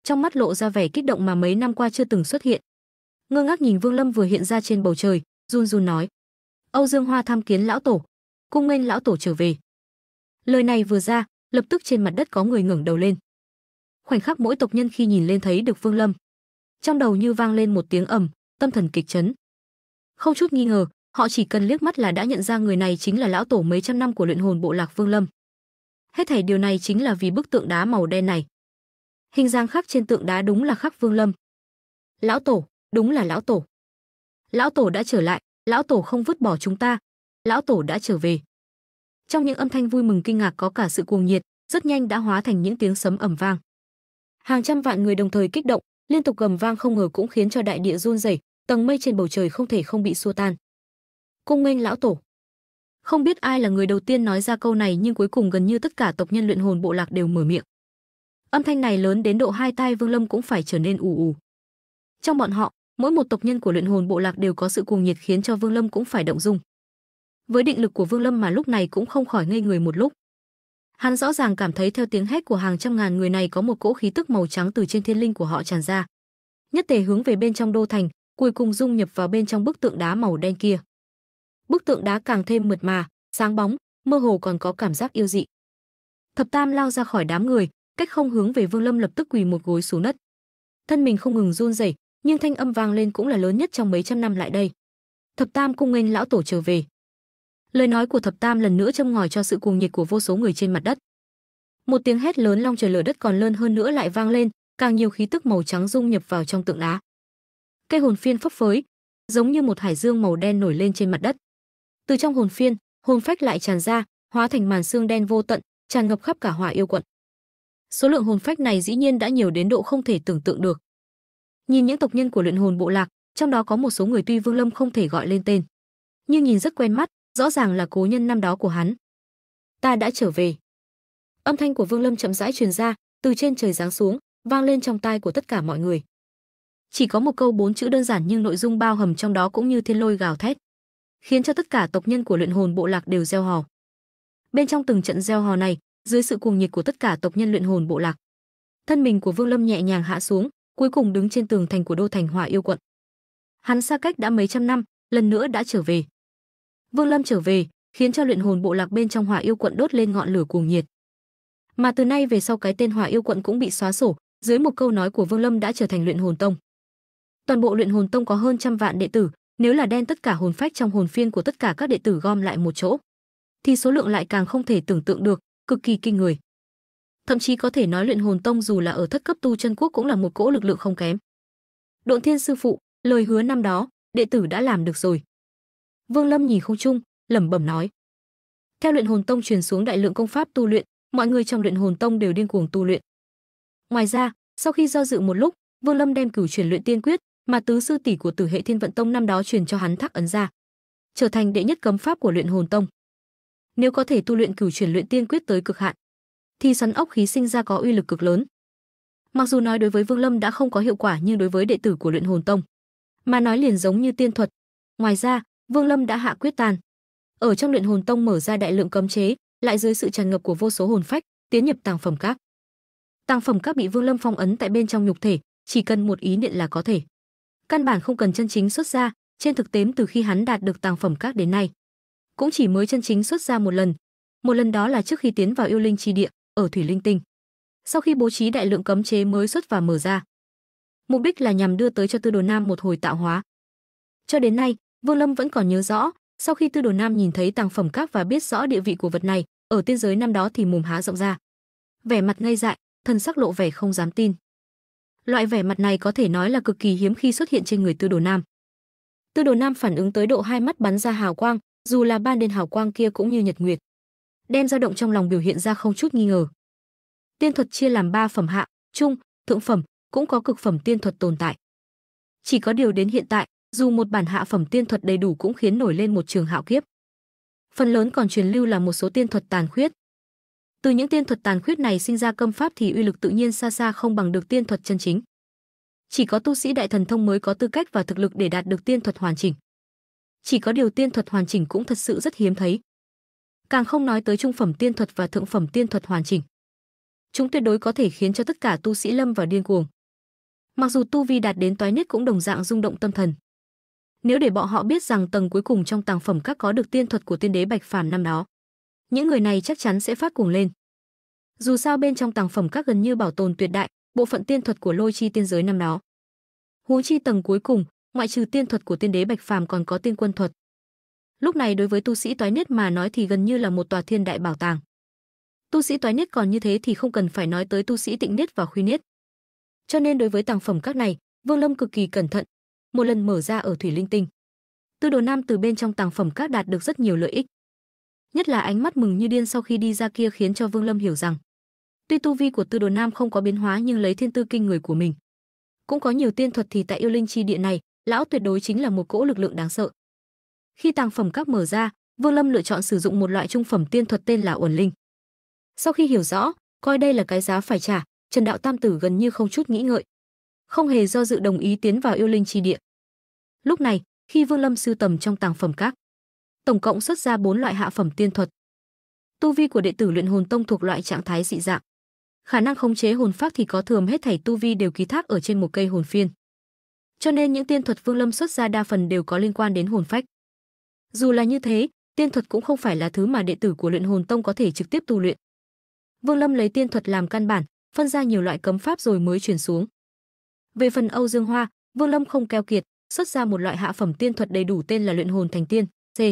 trong mắt lộ ra vẻ kích động mà mấy năm qua chưa từng xuất hiện. Ngơ ngác nhìn Vương Lâm vừa hiện ra trên bầu trời, run run nói: "Âu Dương Hoa tham kiến lão tổ, cung nghênh lão tổ trở về." Lời này vừa ra, lập tức trên mặt đất có người ngẩng đầu lên. Khoảnh khắc mỗi tộc nhân khi nhìn lên thấy được Vương Lâm, trong đầu như vang lên một tiếng ầm, tâm thần kịch chấn. Không chút nghi ngờ, họ chỉ cần liếc mắt là đã nhận ra người này chính là lão tổ mấy trăm năm của luyện hồn bộ lạc Vương Lâm. Hết thảy điều này chính là vì bức tượng đá màu đen này. Hình dáng khắc trên tượng đá đúng là khắc Vương Lâm. Lão tổ, đúng là lão tổ. Lão tổ đã trở lại, lão tổ không vứt bỏ chúng ta, lão tổ đã trở về. Trong những âm thanh vui mừng kinh ngạc có cả sự cuồng nhiệt, rất nhanh đã hóa thành những tiếng sấm ầm vang. Hàng trăm vạn người đồng thời kích động, liên tục gầm vang không ngờ cũng khiến cho đại địa run rẩy, tầng mây trên bầu trời không thể không bị xua tan. Cung nghênh lão tổ. Không biết ai là người đầu tiên nói ra câu này nhưng cuối cùng gần như tất cả tộc nhân luyện hồn bộ lạc đều mở miệng. Âm thanh này lớn đến độ hai tai Vương Lâm cũng phải trở nên ù ù. Trong bọn họ, mỗi một tộc nhân của luyện hồn bộ lạc đều có sự cuồng nhiệt khiến cho Vương Lâm cũng phải động dung. Với định lực của Vương Lâm mà lúc này cũng không khỏi ngây người một lúc. Hắn rõ ràng cảm thấy theo tiếng hét của hàng trăm ngàn người này có một cỗ khí tức màu trắng từ trên thiên linh của họ tràn ra, nhất tề hướng về bên trong đô thành, cuối cùng dung nhập vào bên trong bức tượng đá màu đen kia. Bức tượng đá càng thêm mượt mà, sáng bóng, mơ hồ còn có cảm giác yêu dị. Thập Tam lao ra khỏi đám người, cách không hướng về Vương Lâm lập tức quỳ một gối xuống đất. Thân mình không ngừng run rẩy, nhưng thanh âm vang lên cũng là lớn nhất trong mấy trăm năm lại đây. Thập Tam cung nghênh lão tổ trở về. Lời nói của Thập Tam lần nữa châm ngòi cho sự cuồng nhiệt của vô số người trên mặt đất. Một tiếng hét lớn long trời lở đất còn lớn hơn nữa lại vang lên, càng nhiều khí tức màu trắng dung nhập vào trong tượng đá. Cây hồn phiên phấp phới, giống như một hải dương màu đen nổi lên trên mặt đất. Từ trong hồn phiên, hồn phách lại tràn ra, hóa thành màn sương đen vô tận, tràn ngập khắp cả Hỏa Yêu quận. Số lượng hồn phách này dĩ nhiên đã nhiều đến độ không thể tưởng tượng được. Nhìn những tộc nhân của luyện hồn bộ lạc, trong đó có một số người tuy Vương Lâm không thể gọi lên tên, nhưng nhìn rất quen mắt, rõ ràng là cố nhân năm đó của hắn. Ta đã trở về. Âm thanh của Vương Lâm chậm rãi truyền ra, từ trên trời giáng xuống, vang lên trong tai của tất cả mọi người. Chỉ có một câu 4 chữ đơn giản nhưng nội dung bao hàm trong đó cũng như thiên lôi gào thét, khiến cho tất cả tộc nhân của luyện hồn bộ lạc đều reo hò. Bên trong từng trận reo hò này, dưới sự cuồng nhiệt của tất cả tộc nhân luyện hồn bộ lạc, thân mình của Vương Lâm nhẹ nhàng hạ xuống, cuối cùng đứng trên tường thành của đô thành Hỏa Yêu quận. Hắn xa cách đã mấy trăm năm, lần nữa đã trở về. Vương Lâm trở về, khiến cho luyện hồn bộ lạc bên trong Hỏa Yêu quận đốt lên ngọn lửa cuồng nhiệt. Mà từ nay về sau cái tên Hỏa Yêu quận cũng bị xóa sổ, dưới một câu nói của Vương Lâm đã trở thành luyện hồn tông. Toàn bộ luyện hồn tông có hơn trăm vạn đệ tử, nếu là đem tất cả hồn phách trong hồn phiên của tất cả các đệ tử gom lại một chỗ, thì số lượng lại càng không thể tưởng tượng được, cực kỳ kinh người. Thậm chí có thể nói luyện hồn tông dù là ở thất cấp tu chân quốc cũng là một cỗ lực lượng không kém. Độn Thiên sư phụ, lời hứa năm đó, đệ tử đã làm được rồi. Vương Lâm nhìn không trung, lẩm bẩm nói. Theo luyện hồn tông truyền xuống đại lượng công pháp tu luyện, mọi người trong luyện hồn tông đều điên cuồng tu luyện. Ngoài ra, sau khi do dự một lúc, Vương Lâm đem cửu truyền luyện tiên quyết mà tứ sư tỷ của Tử Hệ Thiên Vận Tông năm đó truyền cho hắn Thác Ấn ra, trở thành đệ nhất cấm pháp của luyện hồn tông. Nếu có thể tu luyện cửu truyền luyện tiên quyết tới cực hạn, thì xoắn ốc khí sinh ra có uy lực cực lớn. Mặc dù nói đối với Vương Lâm đã không có hiệu quả nhưng đối với đệ tử của luyện hồn tông mà nói liền giống như tiên thuật. Ngoài ra, Vương Lâm đã hạ quyết tàn, ở trong luyện hồn tông mở ra đại lượng cấm chế, lại dưới sự tràn ngập của vô số hồn phách, tiến nhập tàng phẩm các. Tàng phẩm các bị Vương Lâm phong ấn tại bên trong nhục thể, chỉ cần một ý niệm là có thể. Căn bản không cần chân chính xuất ra, trên thực tế từ khi hắn đạt được tàng phẩm các đến nay, cũng chỉ mới chân chính xuất ra một lần. Một lần đó là trước khi tiến vào yêu linh chi địa, ở Thủy Linh Tinh. Sau khi bố trí đại lượng cấm chế mới xuất và mở ra. Mục đích là nhằm đưa tới cho Tư Đồ Nam một hồi tạo hóa. Cho đến nay, Vương Lâm vẫn còn nhớ rõ, sau khi Tư Đồ Nam nhìn thấy tàng phẩm các và biết rõ địa vị của vật này, ở tiên giới năm đó thì mồm há rộng ra, vẻ mặt ngây dại, thân sắc lộ vẻ không dám tin. Loại vẻ mặt này có thể nói là cực kỳ hiếm khi xuất hiện trên người Tư Đồ Nam. Tư Đồ Nam phản ứng tới độ hai mắt bắn ra hào quang, dù là ban đêm hào quang kia cũng như nhật nguyệt, đem dao động trong lòng biểu hiện ra không chút nghi ngờ. Tiên thuật chia làm 3 phẩm hạ, trung, thượng phẩm, cũng có cực phẩm tiên thuật tồn tại. Chỉ có điều đến hiện tại, dù một bản hạ phẩm tiên thuật đầy đủ cũng khiến nổi lên một trường hạo kiếp. Phần lớn còn truyền lưu là một số tiên thuật tàn khuyết. Từ những tiên thuật tàn khuyết này sinh ra cấm pháp thì uy lực tự nhiên xa xa không bằng được tiên thuật chân chính. Chỉ có tu sĩ đại thần thông mới có tư cách và thực lực để đạt được tiên thuật hoàn chỉnh. Chỉ có điều tiên thuật hoàn chỉnh cũng thật sự rất hiếm thấy. Càng không nói tới trung phẩm tiên thuật và thượng phẩm tiên thuật hoàn chỉnh. Chúng tuyệt đối có thể khiến cho tất cả tu sĩ lâm vào điên cuồng. Mặc dù tu vi đạt đến toái niết cũng đồng dạng rung động tâm thần. Nếu để bọn họ biết rằng tầng cuối cùng trong tàng phẩm các có được tiên thuật của tiên đế Bạch Phàm năm đó, những người này chắc chắn sẽ phát cuồng lên. Dù sao bên trong tàng phẩm các gần như bảo tồn tuyệt đại bộ phận tiên thuật của lôi chi tiên giới năm đó. Huống chi tầng cuối cùng, ngoại trừ tiên thuật của tiên đế Bạch Phàm còn có tiên quân thuật. Lúc này đối với tu sĩ toái niết mà nói thì gần như là một tòa thiên đại bảo tàng. Tu sĩ toái niết còn như thế thì không cần phải nói tới tu sĩ tịnh niết và khuy niết. Cho nên đối với tàng phẩm các này, Vương Lâm cực kỳ cẩn thận, một lần mở ra ở Thủy Linh Tinh. Tư Đồ Nam từ bên trong tàng phẩm các đạt được rất nhiều lợi ích. Nhất là ánh mắt mừng như điên sau khi đi ra kia khiến cho Vương Lâm hiểu rằng, tuy tu vi của Tư Đồ Nam không có biến hóa nhưng lấy thiên tư kinh người của mình, cũng có nhiều tiên thuật thì tại yêu linh chi địa này, lão tuyệt đối chính là một cỗ lực lượng đáng sợ. Khi tàng phẩm các mở ra, Vương Lâm lựa chọn sử dụng một loại trung phẩm tiên thuật tên là Uẩn Linh. Sau khi hiểu rõ, coi đây là cái giá phải trả, Trần Đạo Tam Tử gần như không chút nghĩ ngợi, không hề do dự đồng ý tiến vào yêu linh chi địa. Lúc này, khi Vương Lâm sưu tầm trong tàng phẩm các, tổng cộng xuất ra 4 loại hạ phẩm tiên thuật. Tu vi của đệ tử Luyện Hồn Tông thuộc loại trạng thái dị dạng, khả năng khống chế hồn phách thì có thường hết thảy tu vi đều ký thác ở trên một cây hồn phiên. Cho nên những tiên thuật Vương Lâm xuất ra đa phần đều có liên quan đến hồn phách. Dù là như thế, tiên thuật cũng không phải là thứ mà đệ tử của Luyện Hồn Tông có thể trực tiếp tu luyện. Vương Lâm lấy tiên thuật làm căn bản, phân ra nhiều loại cấm pháp rồi mới truyền xuống. Về phần Âu Dương Hoa, Vương Lâm không keo kiệt, xuất ra một loại hạ phẩm tiên thuật đầy đủ tên là Luyện Hồn Thành Tiên,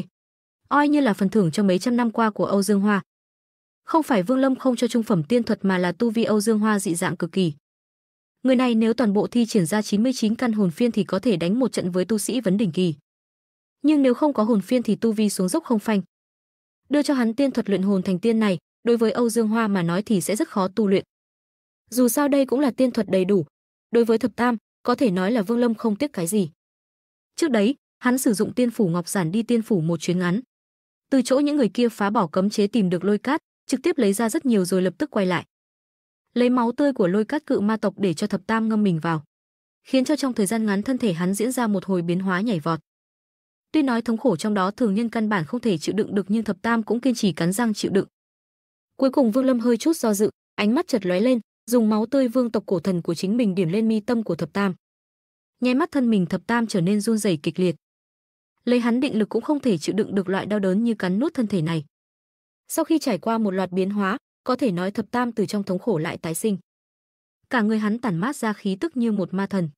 coi như là phần thưởng cho mấy trăm năm qua của Âu Dương Hoa. Không phải Vương Lâm không cho trung phẩm tiên thuật mà là tu vi Âu Dương Hoa dị dạng cực kỳ. Người này nếu toàn bộ thi triển ra 99 căn hồn phiên thì có thể đánh một trận với tu sĩ vấn đỉnh kỳ. Nhưng nếu không có hồn phiên thì tu vi xuống dốc không phanh. Đưa cho hắn tiên thuật Luyện Hồn Thành Tiên này, đối với Âu Dương Hoa mà nói thì sẽ rất khó tu luyện. Dù sao đây cũng là tiên thuật đầy đủ, đối với thập tam, có thể nói là Vương Lâm không tiếc cái gì. Trước đấy, hắn sử dụng tiên phủ ngọc giản đi tiên phủ một chuyến ngắn. Từ chỗ những người kia phá bỏ cấm chế tìm được lôi cát, trực tiếp lấy ra rất nhiều rồi lập tức quay lại. Lấy máu tươi của lôi cát cự ma tộc để cho thập tam ngâm mình vào, khiến cho trong thời gian ngắn thân thể hắn diễn ra một hồi biến hóa nhảy vọt. Tuy nói thống khổ trong đó thường nhân căn bản không thể chịu đựng được nhưng thập tam cũng kiên trì cắn răng chịu đựng. Cuối cùng Vương Lâm hơi chút do dự, ánh mắt chợt lóe lên, dùng máu tươi vương tộc cổ thần của chính mình điểm lên mi tâm của thập tam. Nháy mắt thân mình thập tam trở nên run rẩy kịch liệt. Lấy hắn định lực cũng không thể chịu đựng được loại đau đớn như cắn nuốt thân thể này. Sau khi trải qua một loạt biến hóa, có thể nói thập tam từ trong thống khổ lại tái sinh. Cả người hắn tản mát ra khí tức như một ma thần.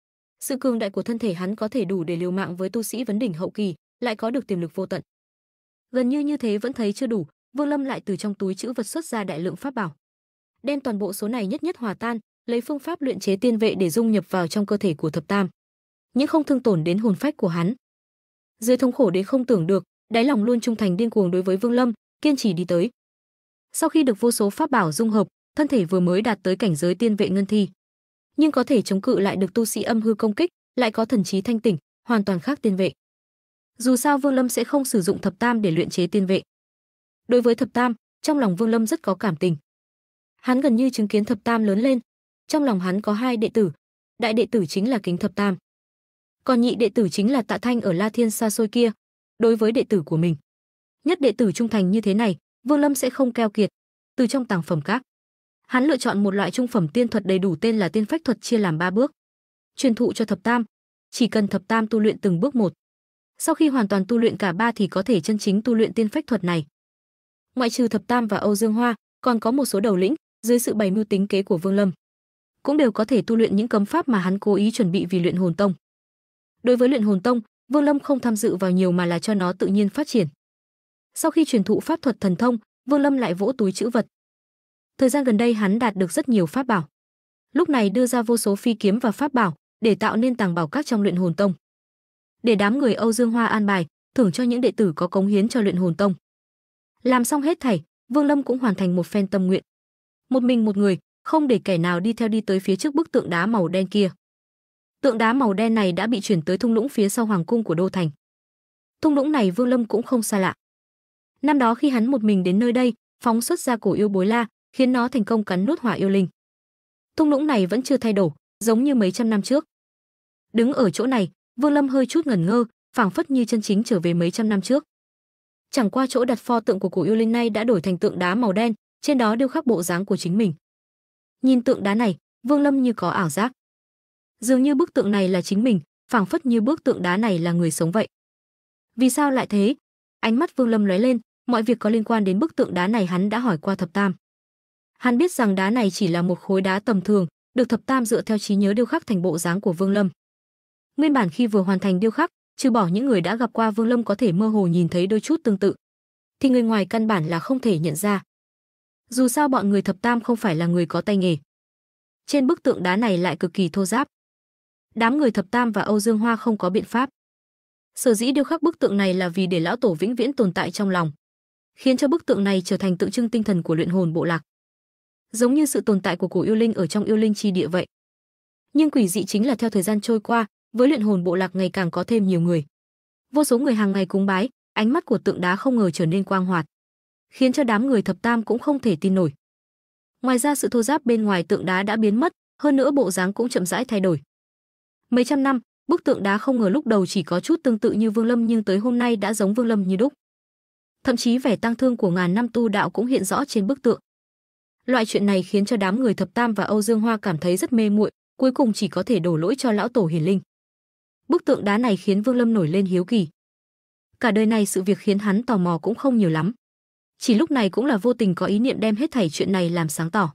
Sự cường đại của thân thể hắn có thể đủ để liều mạng với tu sĩ vấn đỉnh hậu kỳ, lại có được tiềm lực vô tận. Gần như thế vẫn thấy chưa đủ, Vương Lâm lại từ trong túi trữ vật xuất ra đại lượng pháp bảo, đem toàn bộ số này nhất nhất hòa tan, lấy phương pháp luyện chế tiên vệ để dung nhập vào trong cơ thể của thập tam, nhưng không thương tổn đến hồn phách của hắn. Dưới thống khổ đến không tưởng được, đáy lòng luôn trung thành điên cuồng đối với Vương Lâm, kiên trì đi tới. Sau khi được vô số pháp bảo dung hợp, thân thể vừa mới đạt tới cảnh giới tiên vệ ngân thi, nhưng có thể chống cự lại được tu sĩ âm hư công kích, lại có thần trí thanh tỉnh, hoàn toàn khác tiên vệ. Dù sao Vương Lâm sẽ không sử dụng thập tam để luyện chế tiên vệ. Đối với thập tam, trong lòng Vương Lâm rất có cảm tình. Hắn gần như chứng kiến thập tam lớn lên, trong lòng hắn có hai đệ tử, đại đệ tử chính là Kính Thập Tam, còn nhị đệ tử chính là Tạ Thanh ở La Thiên xa xôi kia. Đối với đệ tử của mình, nhất đệ tử trung thành như thế này, Vương Lâm sẽ không keo kiệt. Từ trong tàng phẩm các, hắn lựa chọn một loại trung phẩm tiên thuật đầy đủ tên là Tiên Phách thuật, chia làm 3 bước, truyền thụ cho thập tam. Chỉ cần thập tam tu luyện từng bước một, sau khi hoàn toàn tu luyện cả ba thì có thể chân chính tu luyện Tiên Phách thuật này. Ngoại trừ thập tam và Âu Dương Hoa, còn có một số đầu lĩnh, dưới sự bày mưu tính kế của Vương Lâm, cũng đều có thể tu luyện những cấm pháp mà hắn cố ý chuẩn bị vì Luyện Hồn Tông. Đối với Luyện Hồn Tông, Vương Lâm không tham dự vào nhiều mà là cho nó tự nhiên phát triển. Sau khi truyền thụ pháp thuật thần thông, Vương Lâm lại vỗ túi trữ vật. Thời gian gần đây hắn đạt được rất nhiều pháp bảo, lúc này đưa ra vô số phi kiếm và pháp bảo để tạo nên tàng bảo các trong Luyện Hồn Tông, để đám người Âu Dương Hoa an bài, thưởng cho những đệ tử có cống hiến cho Luyện Hồn Tông. Làm xong hết thảy, Vương Lâm cũng hoàn thành một phen tâm nguyện. Một mình một người, không để kẻ nào đi theo, đi tới phía trước bức tượng đá màu đen kia. Tượng đá màu đen này đã bị chuyển tới thung lũng phía sau hoàng cung của đô thành. Thung lũng này Vương Lâm cũng không xa lạ. Năm đó khi hắn một mình đến nơi đây, phóng xuất ra cổ yêu bối la, khiến nó thành công cắn nuốt hỏa yêu linh. Thung lũng này vẫn chưa thay đổi, giống như mấy trăm năm trước. Đứng ở chỗ này, Vương Lâm hơi chút ngẩn ngơ, phảng phất như chân chính trở về mấy trăm năm trước. Chẳng qua chỗ đặt pho tượng của cổ yêu linh này đã đổi thành tượng đá màu đen, trên đó điêu khắc bộ dáng của chính mình, Nhìn tượng đá này, Vương Lâm như có ảo giác. Dường như bức tượng này là chính mình, phảng phất như bức tượng đá này là người sống vậy. Vì sao lại thế? Ánh mắt Vương Lâm lóe lên, mọi việc có liên quan đến bức tượng đá này hắn đã hỏi qua Thập Tam. Hắn biết rằng đá này chỉ là một khối đá tầm thường, được Thập Tam dựa theo trí nhớ điêu khắc thành bộ dáng của Vương Lâm. Nguyên bản khi vừa hoàn thành điêu khắc, trừ bỏ những người đã gặp qua Vương Lâm có thể mơ hồ nhìn thấy đôi chút tương tự, thì người ngoài căn bản là không thể nhận ra. Dù sao bọn người Thập Tam không phải là người có tay nghề. Trên bức tượng đá này lại cực kỳ thô ráp. Đám người Thập Tam và Âu Dương Hoa không có biện pháp. Sở dĩ điêu khắc bức tượng này là vì để lão tổ vĩnh viễn tồn tại trong lòng, khiến cho bức tượng này trở thành tượng trưng tinh thần của luyện hồn bộ lạc, giống như sự tồn tại của cổ yêu linh ở trong yêu linh chi địa vậy. Nhưng quỷ dị chính là theo thời gian trôi qua, với luyện hồn bộ lạc ngày càng có thêm nhiều người, vô số người hàng ngày cúng bái, ánh mắt của tượng đá không ngờ trở nên quang hoạt, khiến cho đám người Thập Tam cũng không thể tin nổi. Ngoài ra sự thô ráp bên ngoài tượng đá đã biến mất, hơn nữa bộ dáng cũng chậm rãi thay đổi. Mấy trăm năm, bức tượng đá không ngờ lúc đầu chỉ có chút tương tự như Vương Lâm nhưng tới hôm nay đã giống Vương Lâm như đúc. Thậm chí vẻ tang thương của ngàn năm tu đạo cũng hiện rõ trên bức tượng. Loại chuyện này khiến cho đám người Thập Tam và Âu Dương Hoa cảm thấy rất mê muội, cuối cùng chỉ có thể đổ lỗi cho lão tổ hiển linh. Bức tượng đá này khiến Vương Lâm nổi lên hiếu kỳ. Cả đời này sự việc khiến hắn tò mò cũng không nhiều lắm. Chỉ lúc này cũng là vô tình có ý niệm đem hết thảy chuyện này làm sáng tỏ.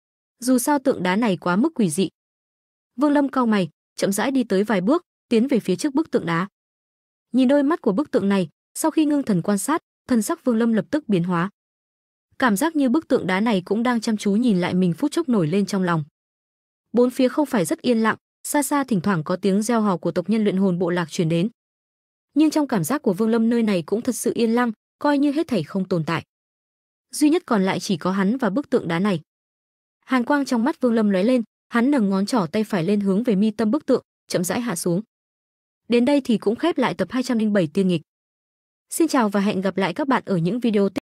Dù sao tượng đá này quá mức quỷ dị. Vương Lâm cau mày, chậm rãi đi tới vài bước, tiến về phía trước bức tượng đá. Nhìn đôi mắt của bức tượng này, sau khi ngưng thần quan sát, thần sắc Vương Lâm lập tức biến hóa. Cảm giác như bức tượng đá này cũng đang chăm chú nhìn lại mình phút chốc nổi lên trong lòng. Bốn phía không phải rất yên lặng, xa xa thỉnh thoảng có tiếng reo hò của tộc nhân luyện hồn bộ lạc truyền đến. Nhưng trong cảm giác của Vương Lâm nơi này cũng thật sự yên lặng, coi như hết thảy không tồn tại. Duy nhất còn lại chỉ có hắn và bức tượng đá này. Hàn quang trong mắt Vương Lâm lóe lên, hắn nâng ngón trỏ tay phải lên hướng về mi tâm bức tượng, chậm rãi hạ xuống. Đến đây thì cũng khép lại tập 207 tiên nghịch. Xin chào và hẹn gặp lại các bạn ở những video tiếp